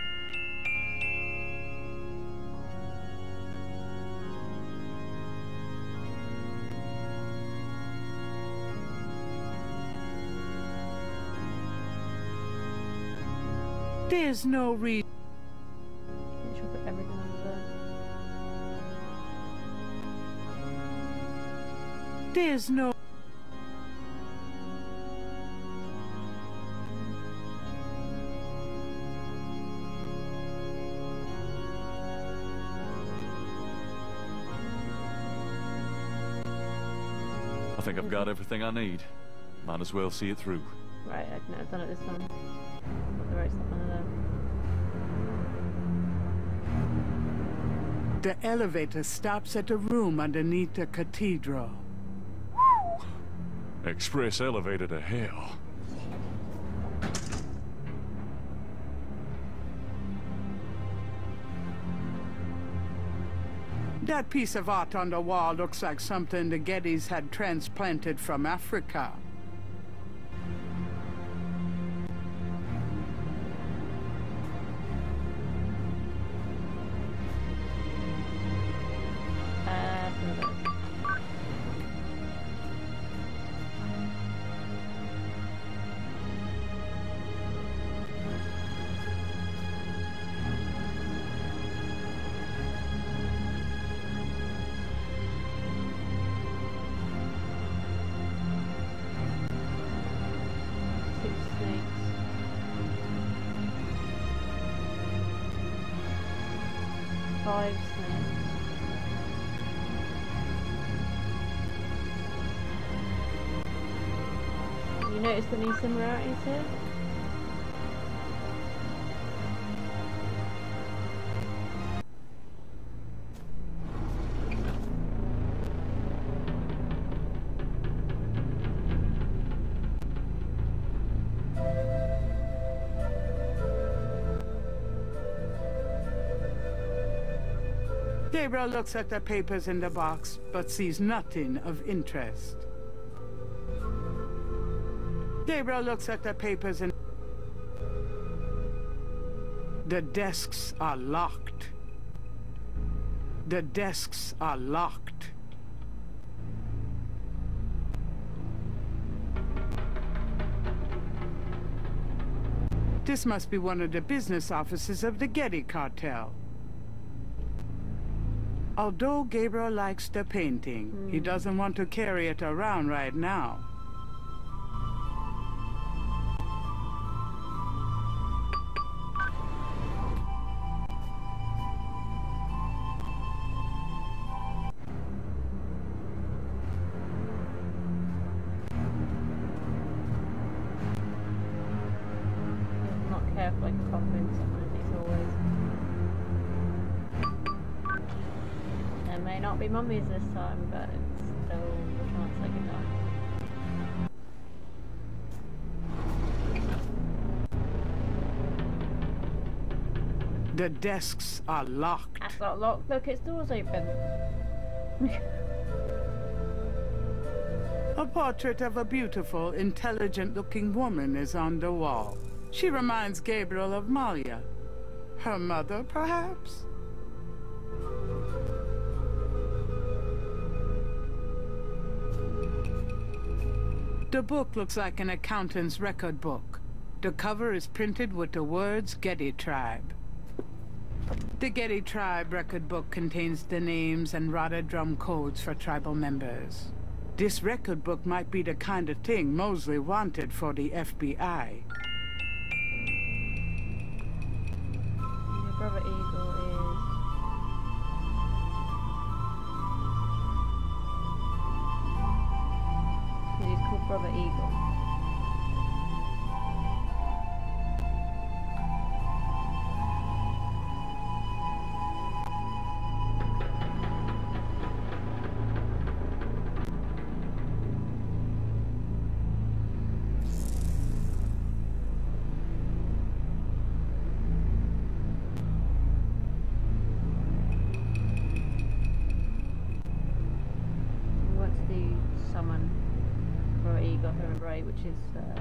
There's no reason. Make sure I put everything under there. There's no... I think I've got everything I need. Might as well see it through. Right, I've done it this time. Put the right stuff under there. The elevator stops at a room underneath the cathedral. Express elevator to hell. That piece of art on the wall looks like something the Gettys had transplanted from Africa. 5 snakes. You notice any similarities here? Gabriel looks at the papers in the box, but sees nothing of interest. Gabriel looks at the papers and... The desks are locked. The desks are locked. This must be one of the business offices of the Getty cartel. Although Gabriel likes the painting, he doesn't want to carry it around right now. Not careful, I can pop in something like these always. There may not be mummies this time, but it's still a chance I can die. The desks are locked. That's not locked. Look, its door's open. A portrait of a beautiful, intelligent-looking woman is on the wall. She reminds Gabriel of Malia. Her mother, perhaps? The book looks like an accountant's record book. The cover is printed with the words Getty Tribe. The Getty Tribe record book contains the names and rotted drum codes for tribal members. This record book might be the kind of thing Mosley wanted for the FBI. Your brother Eagle is... He's called Brother Eagle. Which is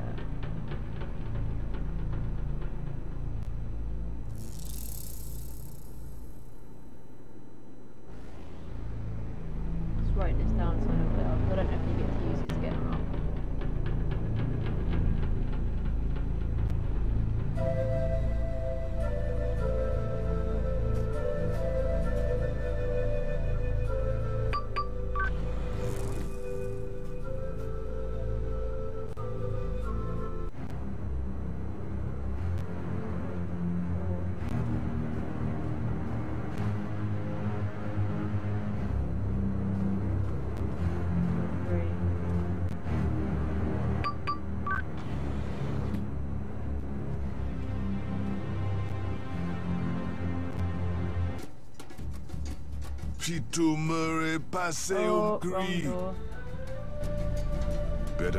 just writing this down so I know what it is. I don't know if you get to use it again or not. Chito Murray, Paseo Green. Better.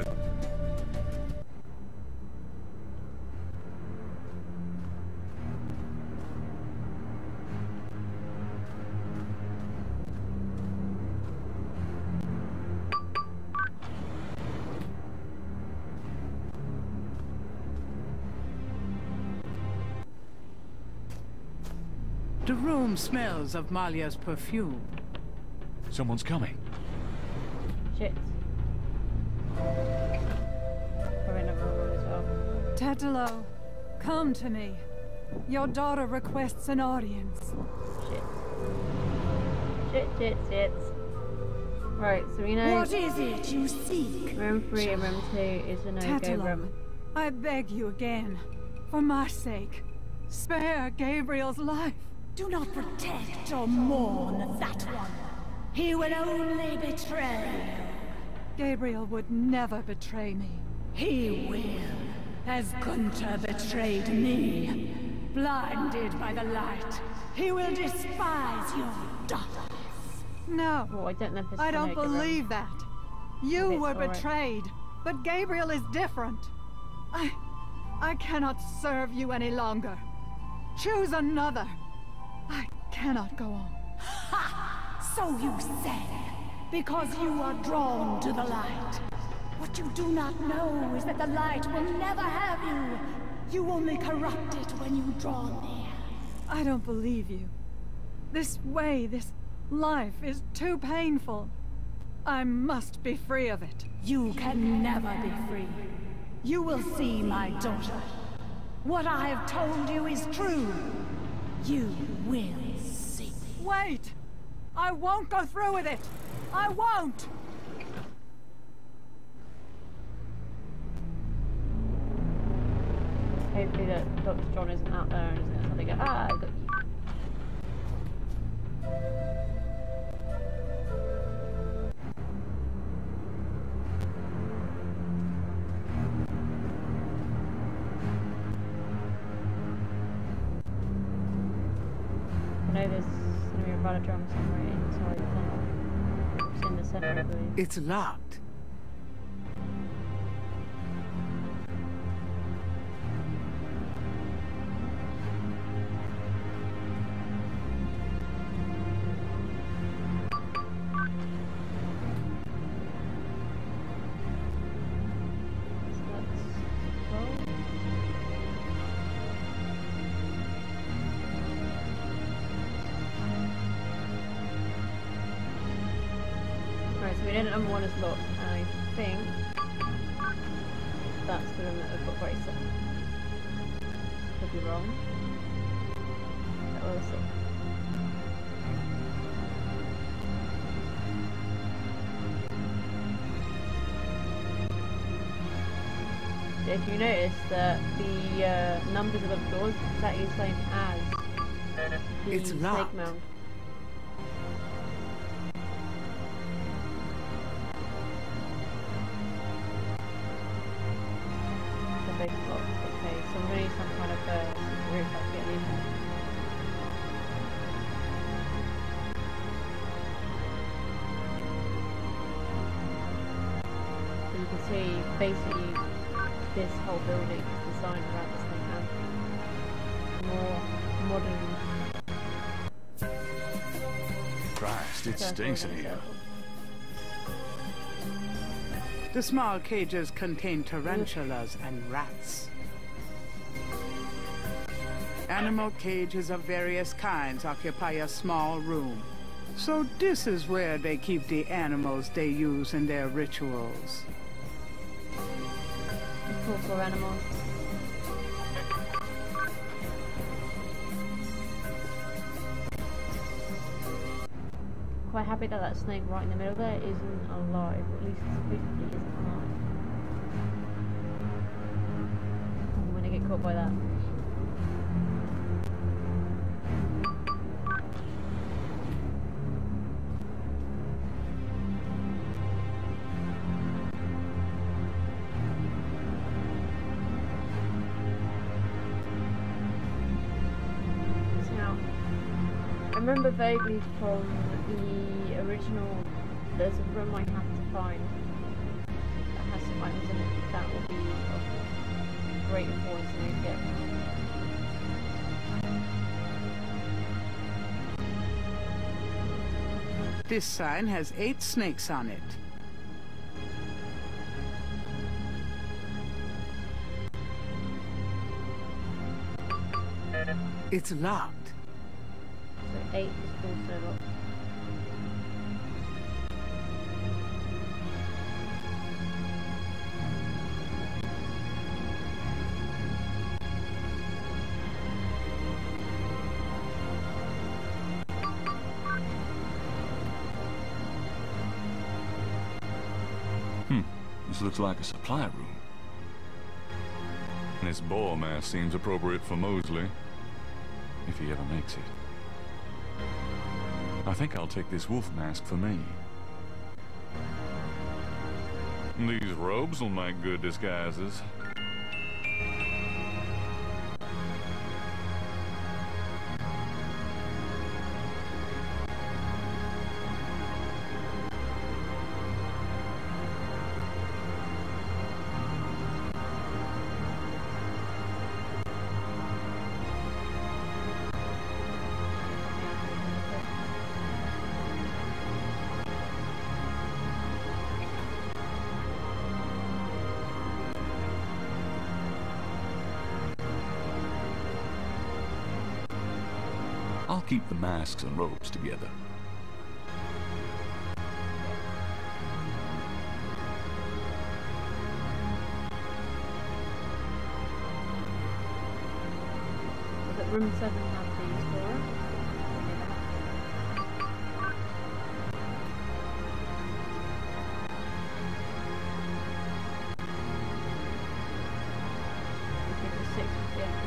The room smells of Malia's perfume. Someone's coming. Shit. We're in another room as well. Tetelo, come to me. Your daughter requests an audience. Shit. Shit. Right, so we know... What is it you seek? Room 3 and room 2 is a no-go room. I beg you again, for my sake, spare Gabriel's life. Do not protect or mourn that one. He will only betray you. Gabriel would never betray me. He will, as Gunther betrayed me. Blinded by the light, he will despise your darkness. No, Oh, I don't know if this I is don't gonna go believe that. You Okay, were alright. betrayed, but Gabriel is different. I cannot serve you any longer. Choose another. I cannot go on. Ha! So you say, because you are drawn to the light. What you do not know is that the light will never have you. You only corrupt it when you draw near. I don't believe you. This way, this life is too painful. I must be free of it. You can never be free. You will see, my daughter. What I have told you is true. You will see. Wait! I won't go through with it! I won't! Hopefully that Dr. John isn't out there and isn't gonna suddenly go, ah, I got you. I know there's gonna be a run of drums somewhere inside the thing. It's in the center, I believe. It's locked. Right, so we know that number 1 is locked, and I think that's the room that I've got bracelet. Could be wrong. But we'll see. If you notice that the numbers above the doors is exactly the same as the It's locked. snake mound. The big block. Okay, so we need some kind of roof up to get in there. So you can see basically this whole building is designed around this thing and more modern. Christ, it circles stinks in and here. circles. The small cages contain tarantulas and rats. Animal cages of various kinds occupy a small room. So this is where they keep the animals they use in their rituals. Cool for animals. Quite happy that that snake right in the middle there isn't alive, or at least supposedly isn't alive. I'm gonna get caught by that. Now, I remember vaguely from the original, there's a room I have to find that has some items in it that will be of great importance to me to get. This sign has 8 snakes on it. It's locked. So 8 is also locked. This looks like a supply room. This ball mask seems appropriate for Mosley, if he ever makes it. I think I'll take this wolf mask for me. These robes will make good disguises. I'll keep the masks and robes together. Was it room 7 have these for us? I think the 6 was the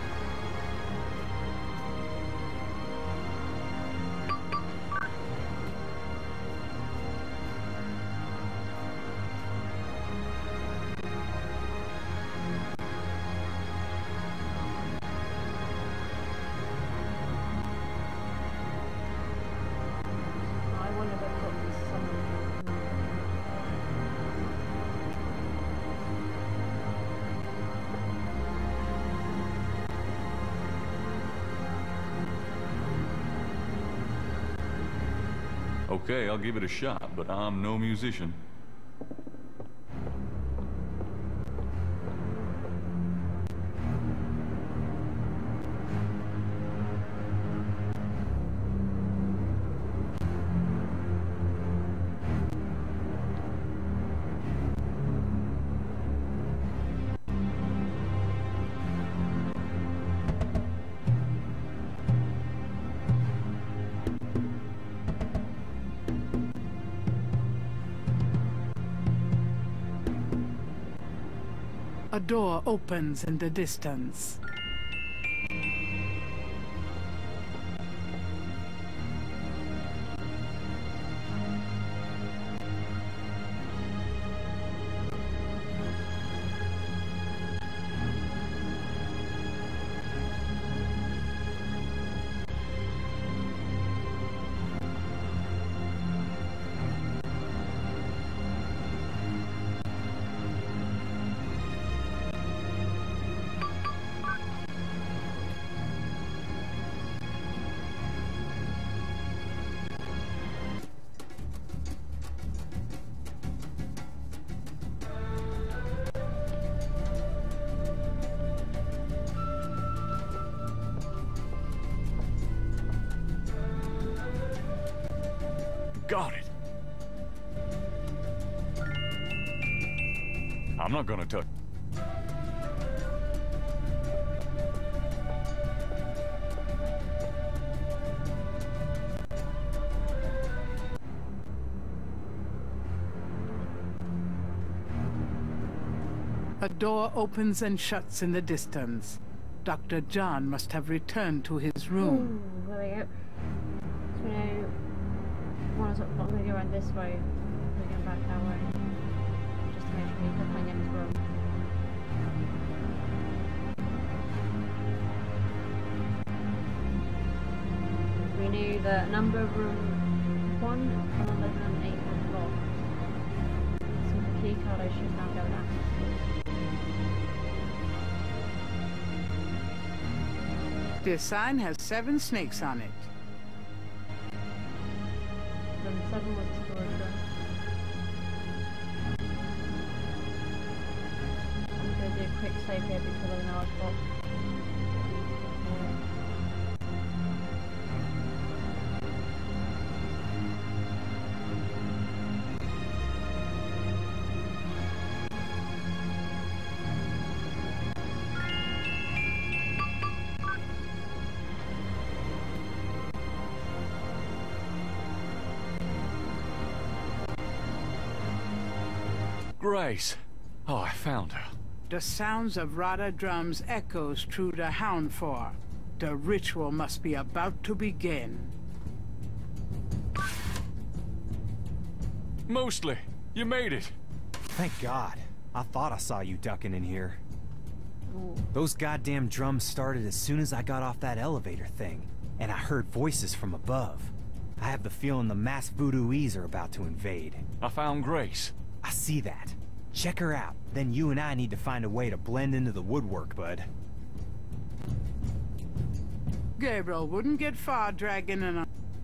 Okay, I'll give it a shot, but I'm no musician. A door opens in the distance. Got it. I'm not gonna touch. A door opens and shuts in the distance. Dr. John must have returned to his room. Ooh, there we go. So now, I'm going to go around this way. We're going back that way. Just to make sure he's definitely in his room. We knew the number of room 1, 11, and 8 was locked. So the key card I should now go and access it. This sign has 7 snakes on it. Room 7 was the storage room. I'm going to do a quick save here because I know I've got... Grace! Oh, I found her. The sounds of Rada drums echoes through the Houndfor. The ritual must be about to begin. Mostly. You made it. Thank God. I thought I saw you ducking in here. Ooh. Those goddamn drums started as soon as I got off that elevator thing, and I heard voices from above. I have the feeling the mass voodooies are about to invade. I found Grace. I see that. Check her out. Then you and I need to find a way to blend into the woodwork, bud. Gabriel wouldn't get far dragging an...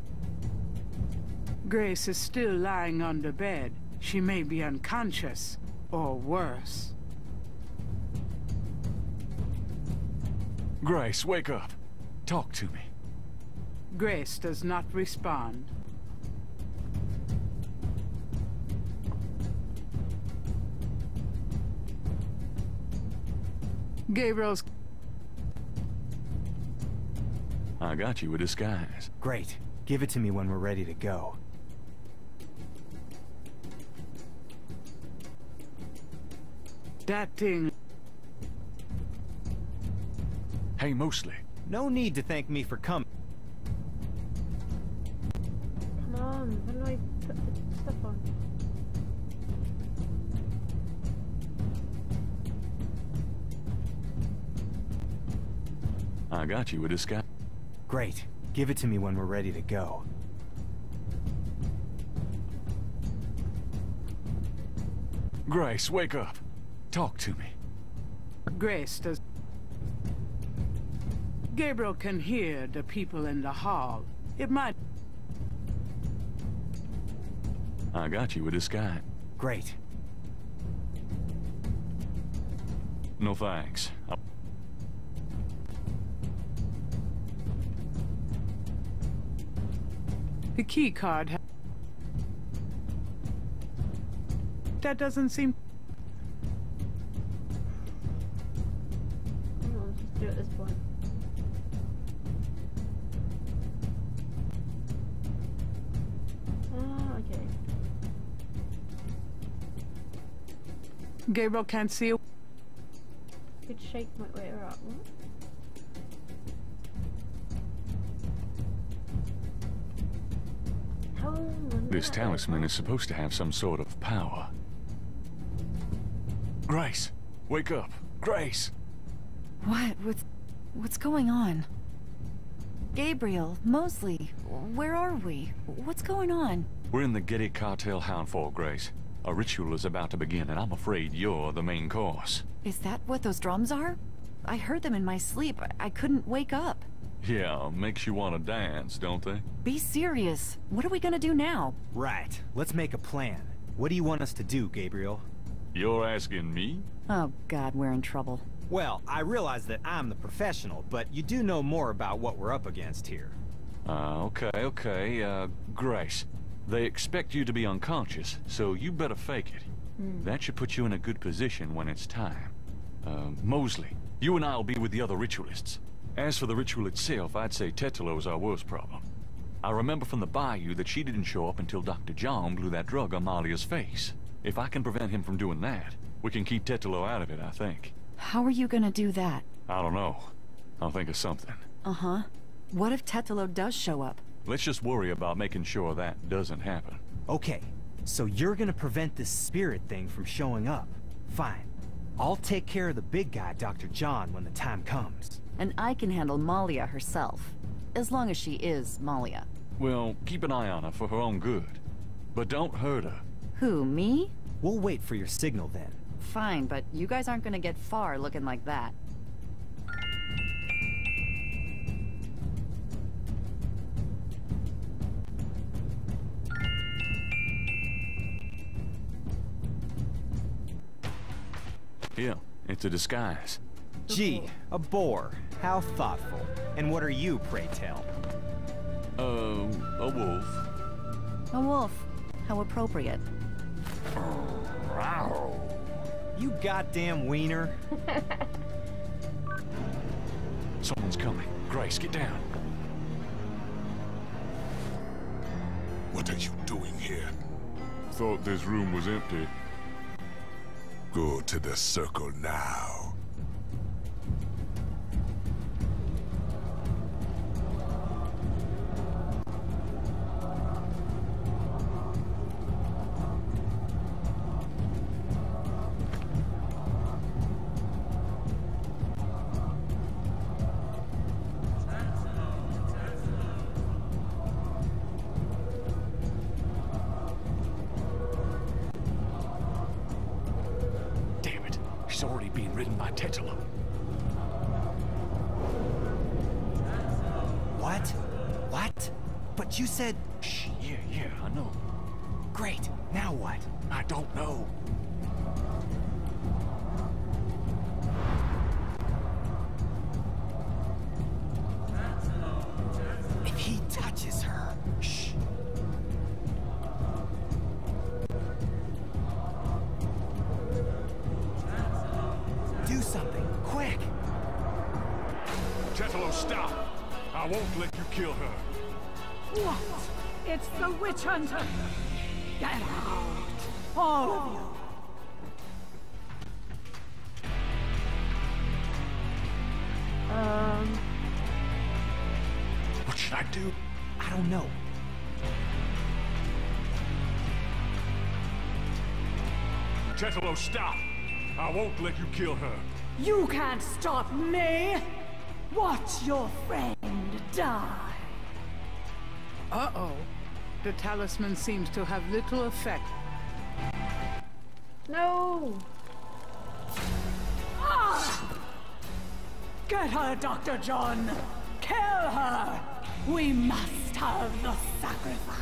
Grace is still lying on the bed. She may be unconscious, or worse. Grace, wake up. Talk to me. Grace does not respond. Gabriel's... I got you a disguise. Great. Give it to me when we're ready to go. That thing... Hey, Mostly. No need to thank me for coming. Come on, when do I put the stuff on? I got you a disguise. Great. Give it to me when we're ready to go. Grace, wake up. Talk to me. Grace does... Gabriel can hear the people in the hall. It might... I got you a disguise. Great. No thanks. The key card... That doesn't seem... Let's just do it at this point. Ah, okay. Gabriel can't see... Could shake my way up. What? This talisman is supposed to have some sort of power. Grace, wake up. Grace! What's going on? Gabriel, Mosley, where are we? What's going on? We're in the Getty Cartel Houndfall, Grace. A ritual is about to begin, and I'm afraid you're the main course. Is that what those drums are? I heard them in my sleep. I couldn't wake up. Yeah, makes you want to dance, don't they? Be serious. What are we gonna do now? Right. Let's make a plan. What do you want us to do, Gabriel? You're asking me? Oh God, we're in trouble. Well, I realize that I'm the professional, but you do know more about what we're up against here. Okay. Grace, they expect you to be unconscious, so you better fake it. That should put you in a good position when it's time. Mosley, you and I'll be with the other ritualists. As for the ritual itself, I'd say Tetalo's our worst problem. I remember from the bayou that she didn't show up until Dr. John blew that drug on Malia's face. If I can prevent him from doing that, we can keep Tetalo out of it, I think. How are you gonna do that? I don't know. I'll think of something. Uh-huh. What if Tetalo does show up? Let's just worry about making sure that doesn't happen. Okay, so you're gonna prevent this spirit thing from showing up. Fine. I'll take care of the big guy, Dr. John, when the time comes. And I can handle Malia herself. As long as she is Malia. Well, keep an eye on her for her own good. But don't hurt her. Who, me? We'll wait for your signal then. Fine, but you guys aren't gonna get far looking like that. Yeah, it's a disguise. Gee, a boar. How thoughtful. And what are you, pray tell? A wolf. A wolf. How appropriate. You goddamn wiener. Someone's coming. Grace, get down. What are you doing here? Thought this room was empty. Go to the circle now. ridden by Tetelo. What? What? But you said... Shh, yeah, I know. Great, now what? I don't know. If he touches her... Shh. Do something, quick! Tetelo, stop! I won't let you kill her. What? It's the witch hunter! Get out! All of you! What should I do? I don't know. Tetelo, stop! I won't let you kill her. You can't stop me! Watch your friend die. Uh-oh. The talisman seems to have little effect. No! Ah! Get her, Dr. John! Kill her! We must have the sacrifice.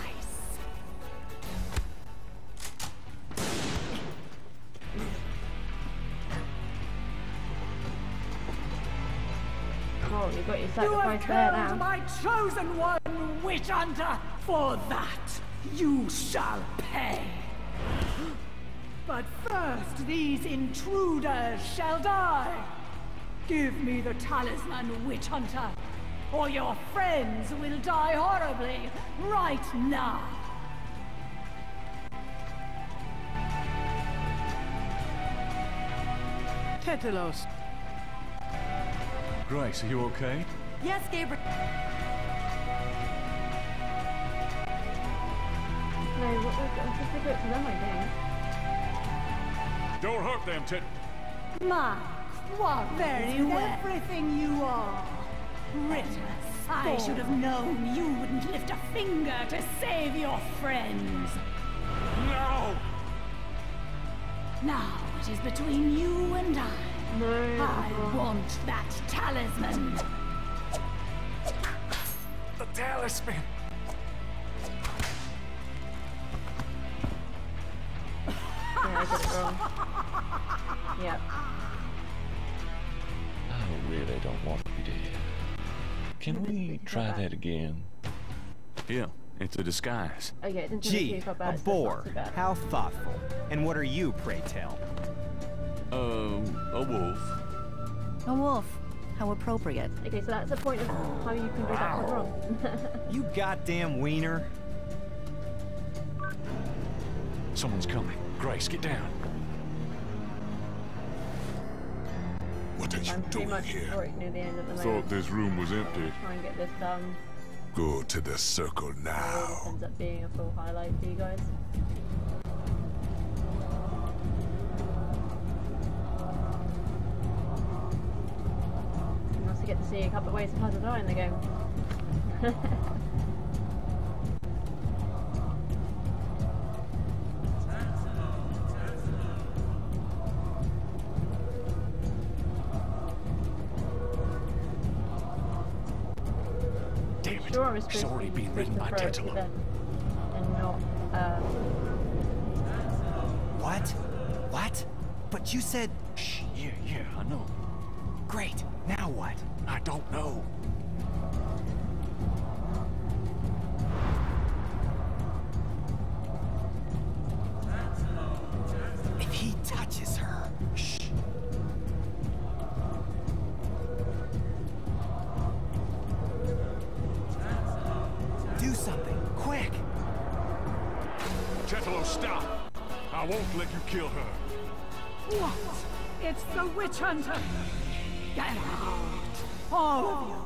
Oh, you got your You have sacrifice there killed now. my chosen one, witch hunter! For that, you shall pay! But first, these intruders shall die! Give me the talisman, witch hunter, or your friends will die horribly right now! Tetelos. Grace, are you okay? Yes, Gabriel. No, what's the secret to them, I think? Don't hurt them, Tet... My, what very well. Everything you are. Ritus, I should have known you wouldn't lift a finger to save your friends. No! Now it is between you and I. No. I want that talisman. The talisman! Yeah, I did it wrong. Yep. I really don't want to be dead. Can we try that again? Yeah, it's a disguise. Okay, it didn't Gee, a boar. How thoughtful. And what are you, pray tell? A wolf. A wolf. How appropriate. Okay, so that's the point of how you can do that wrong. You goddamn wiener. Someone's coming. Grace, get down. What are you I'm pretty doing much here? right near the end of the Thought moment. this room was empty. Try and get this done. Go to the circle This now. ends up being a full highlight for you guys. You also get to see a couple of ways of how to die in the game. Damn Sure, I'm it. supposed She's already to been ridden by throw it to Tetelo. them and not, What? What? But you said... Shh, yeah, I know. Great, now what? I don't know. If he touches her... Shh. Do something, quick! Tetelo, stop! I won't let you kill her. What? It's the witch hunter! Get out! All of you!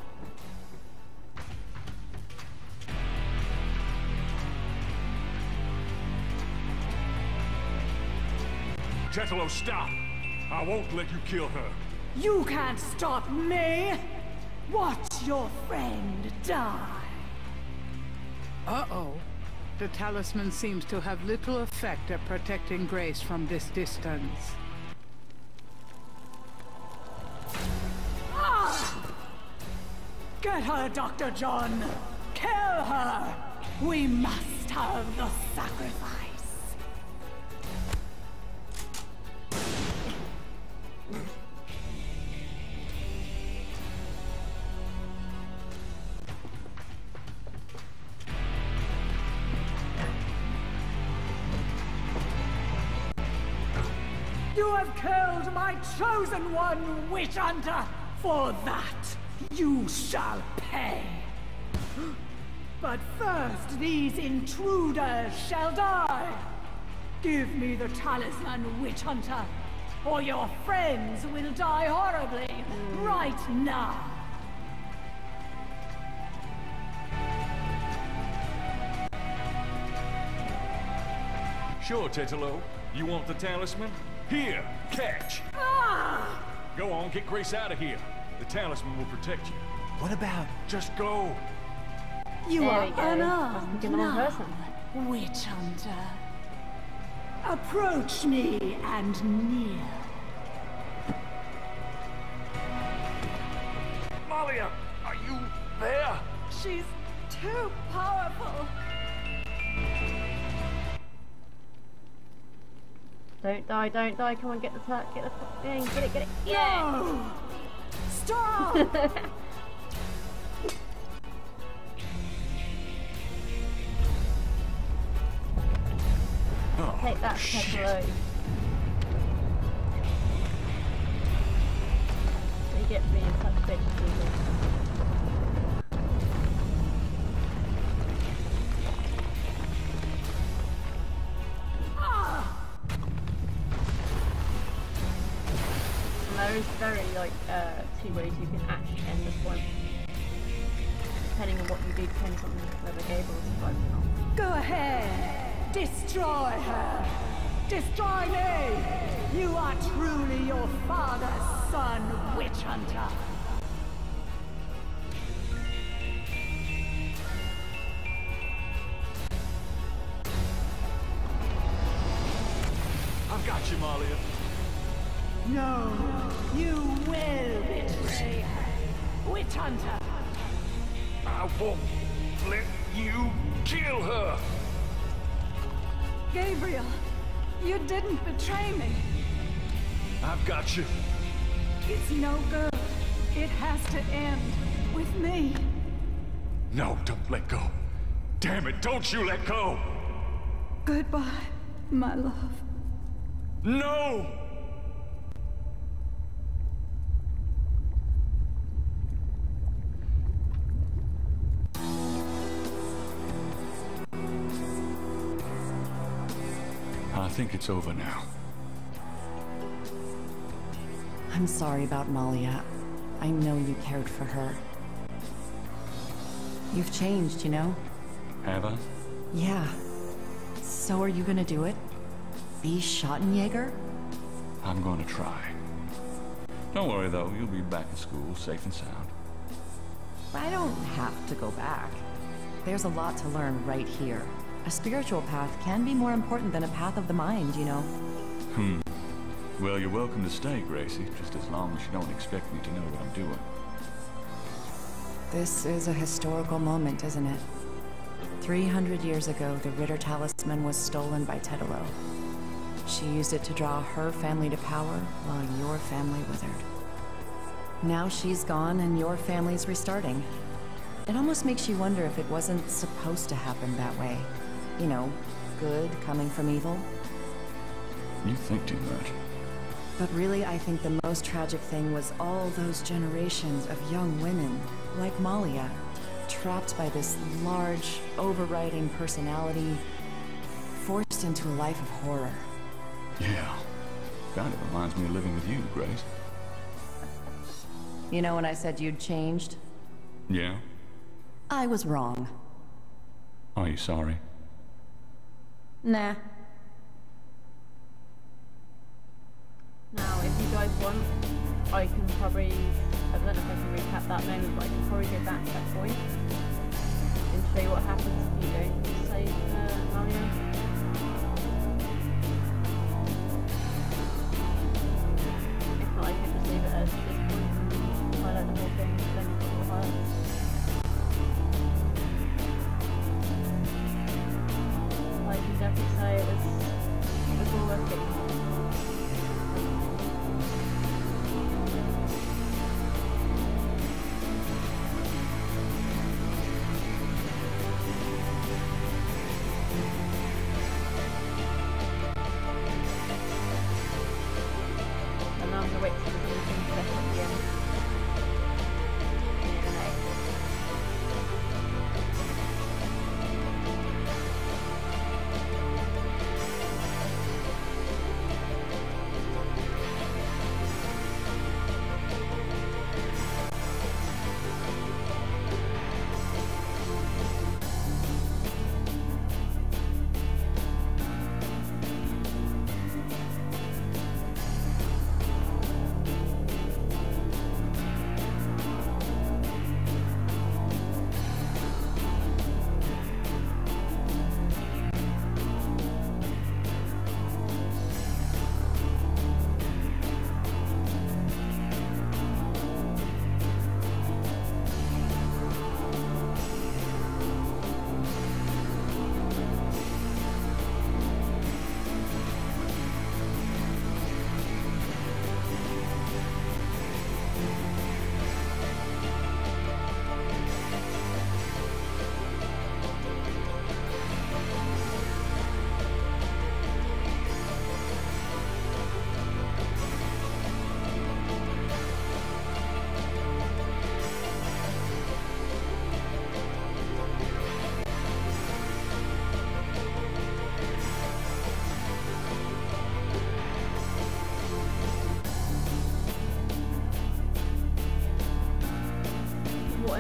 Tetelo, stop! I won't let you kill her. You can't stop me! Watch your friend die! Uh-oh. The talisman seems to have little effect at protecting Grace from this distance. her, Dr. John! Kill her! We must have the sacrifice! You have killed my chosen one, Witch Hunter! For that, you shall pay! But first, these intruders shall die! Give me the talisman, Witch Hunter, or your friends will die horribly, right now! Sure, Tetelo. You want the talisman? Here, catch! Ah! Go on, get Grace out of here. The talisman will protect you. What about... Just go! You There are we go. unarmed Give him one now, person. Witch Hunter. Approach me and near. Malia, are you there? She's too powerful. Don't die, don't die. Come on, get the thing. Get it. Yeah! No! Stop! Oh, Take that, Tetelo. So you get being such bitches, people. And there is very, like, 2 ways you can actually end this one. Depending on what you do, depends on whether Gabriel survives or not. Go ahead! Destroy her! Destroy me! You are truly your father's son, Witch Hunter! I've got you, Malia. No, you will betray her, Witch Hunter! I won't let you kill her! Gabriel, you didn't betray me. I've got you. It's no good. It has to end with me. No, don't let go. Damn it, don't you let go! Goodbye, my love. No! I think it's over now. I'm sorry about Malia. I know you cared for her. You've changed, you know? Have I? Yeah. So are you gonna do it? Be Schottenjäger? I'm gonna try. Don't worry though, you'll be back at school, safe and sound. I don't have to go back. There's a lot to learn right here. A spiritual path can be more important than a path of the mind, you know? Well, you're welcome to stay, Gracie, just as long as you don't expect me to know what I'm doing. This is a historical moment, isn't it? 300 years ago, the Ritter Talisman was stolen by Tetelo. She used it to draw her family to power, while your family withered. Now she's gone and your family's restarting. It almost makes you wonder if it wasn't supposed to happen that way. You know, good coming from evil. You think too much. But really, I think the most tragic thing was all those generations of young women, like Malia, trapped by this large, overriding personality, forced into a life of horror. Yeah. Kind of reminds me of living with you, Grace. You know when I said you'd changed? Yeah? I was wrong. Are you sorry? Nah. Now, if you guys want, I can probably, I don't know if I can recap that moment, but I can probably go back to that point and show you what happens if you don't save Malia. If not, I could just leave it as this point and highlight the whole thing, then you've got the highlights.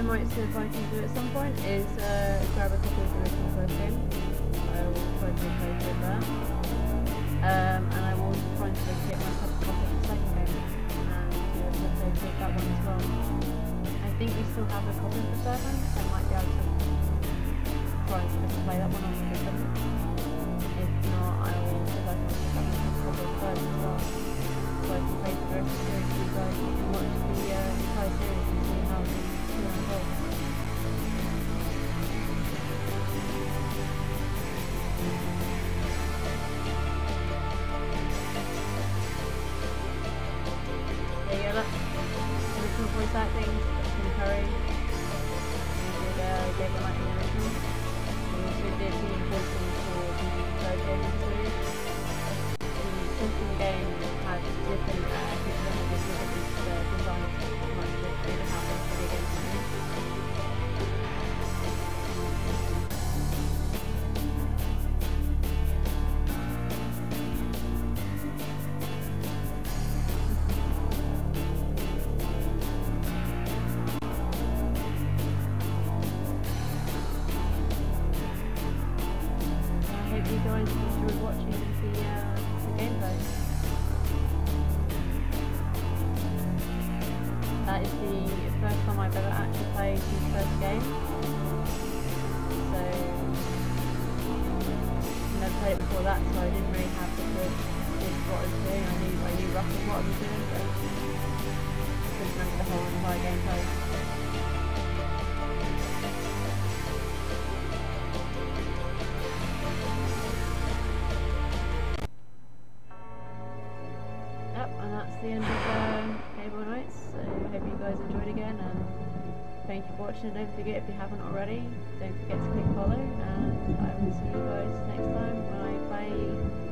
might see if I can do at some point is grab a copy of the original first game. I will try to play through that. And I will try to get myself a copy of the second game and do a play through that one as well. I think we still have a copy of the third one, so I might be able to try and play that one on the system. If not, I will see if I can pick up a copy of the third as well. So I can play the rest of the series for you guys. You can watch the entire series and see how the two unfold. There you go, look. Original voice acting, Tim Curry. We did Gabriel in the original. We also did the voicing for the third game of the series. The second game had different capabilities with its design much different than how they did it against me. I hope you guys enjoyed watching the gameplay. That is the first time I've ever actually played the first game. So, I never played it before that, so I didn't really have the good gist of what I was doing. I knew roughly what I was doing, but I couldn't remember the whole entire gameplay. And that's the end of Gabriel Knights. So I hope you guys enjoyed again, and thank you for watching. Don't forget, if you haven't already, don't forget to click follow, and I will see you guys next time when I play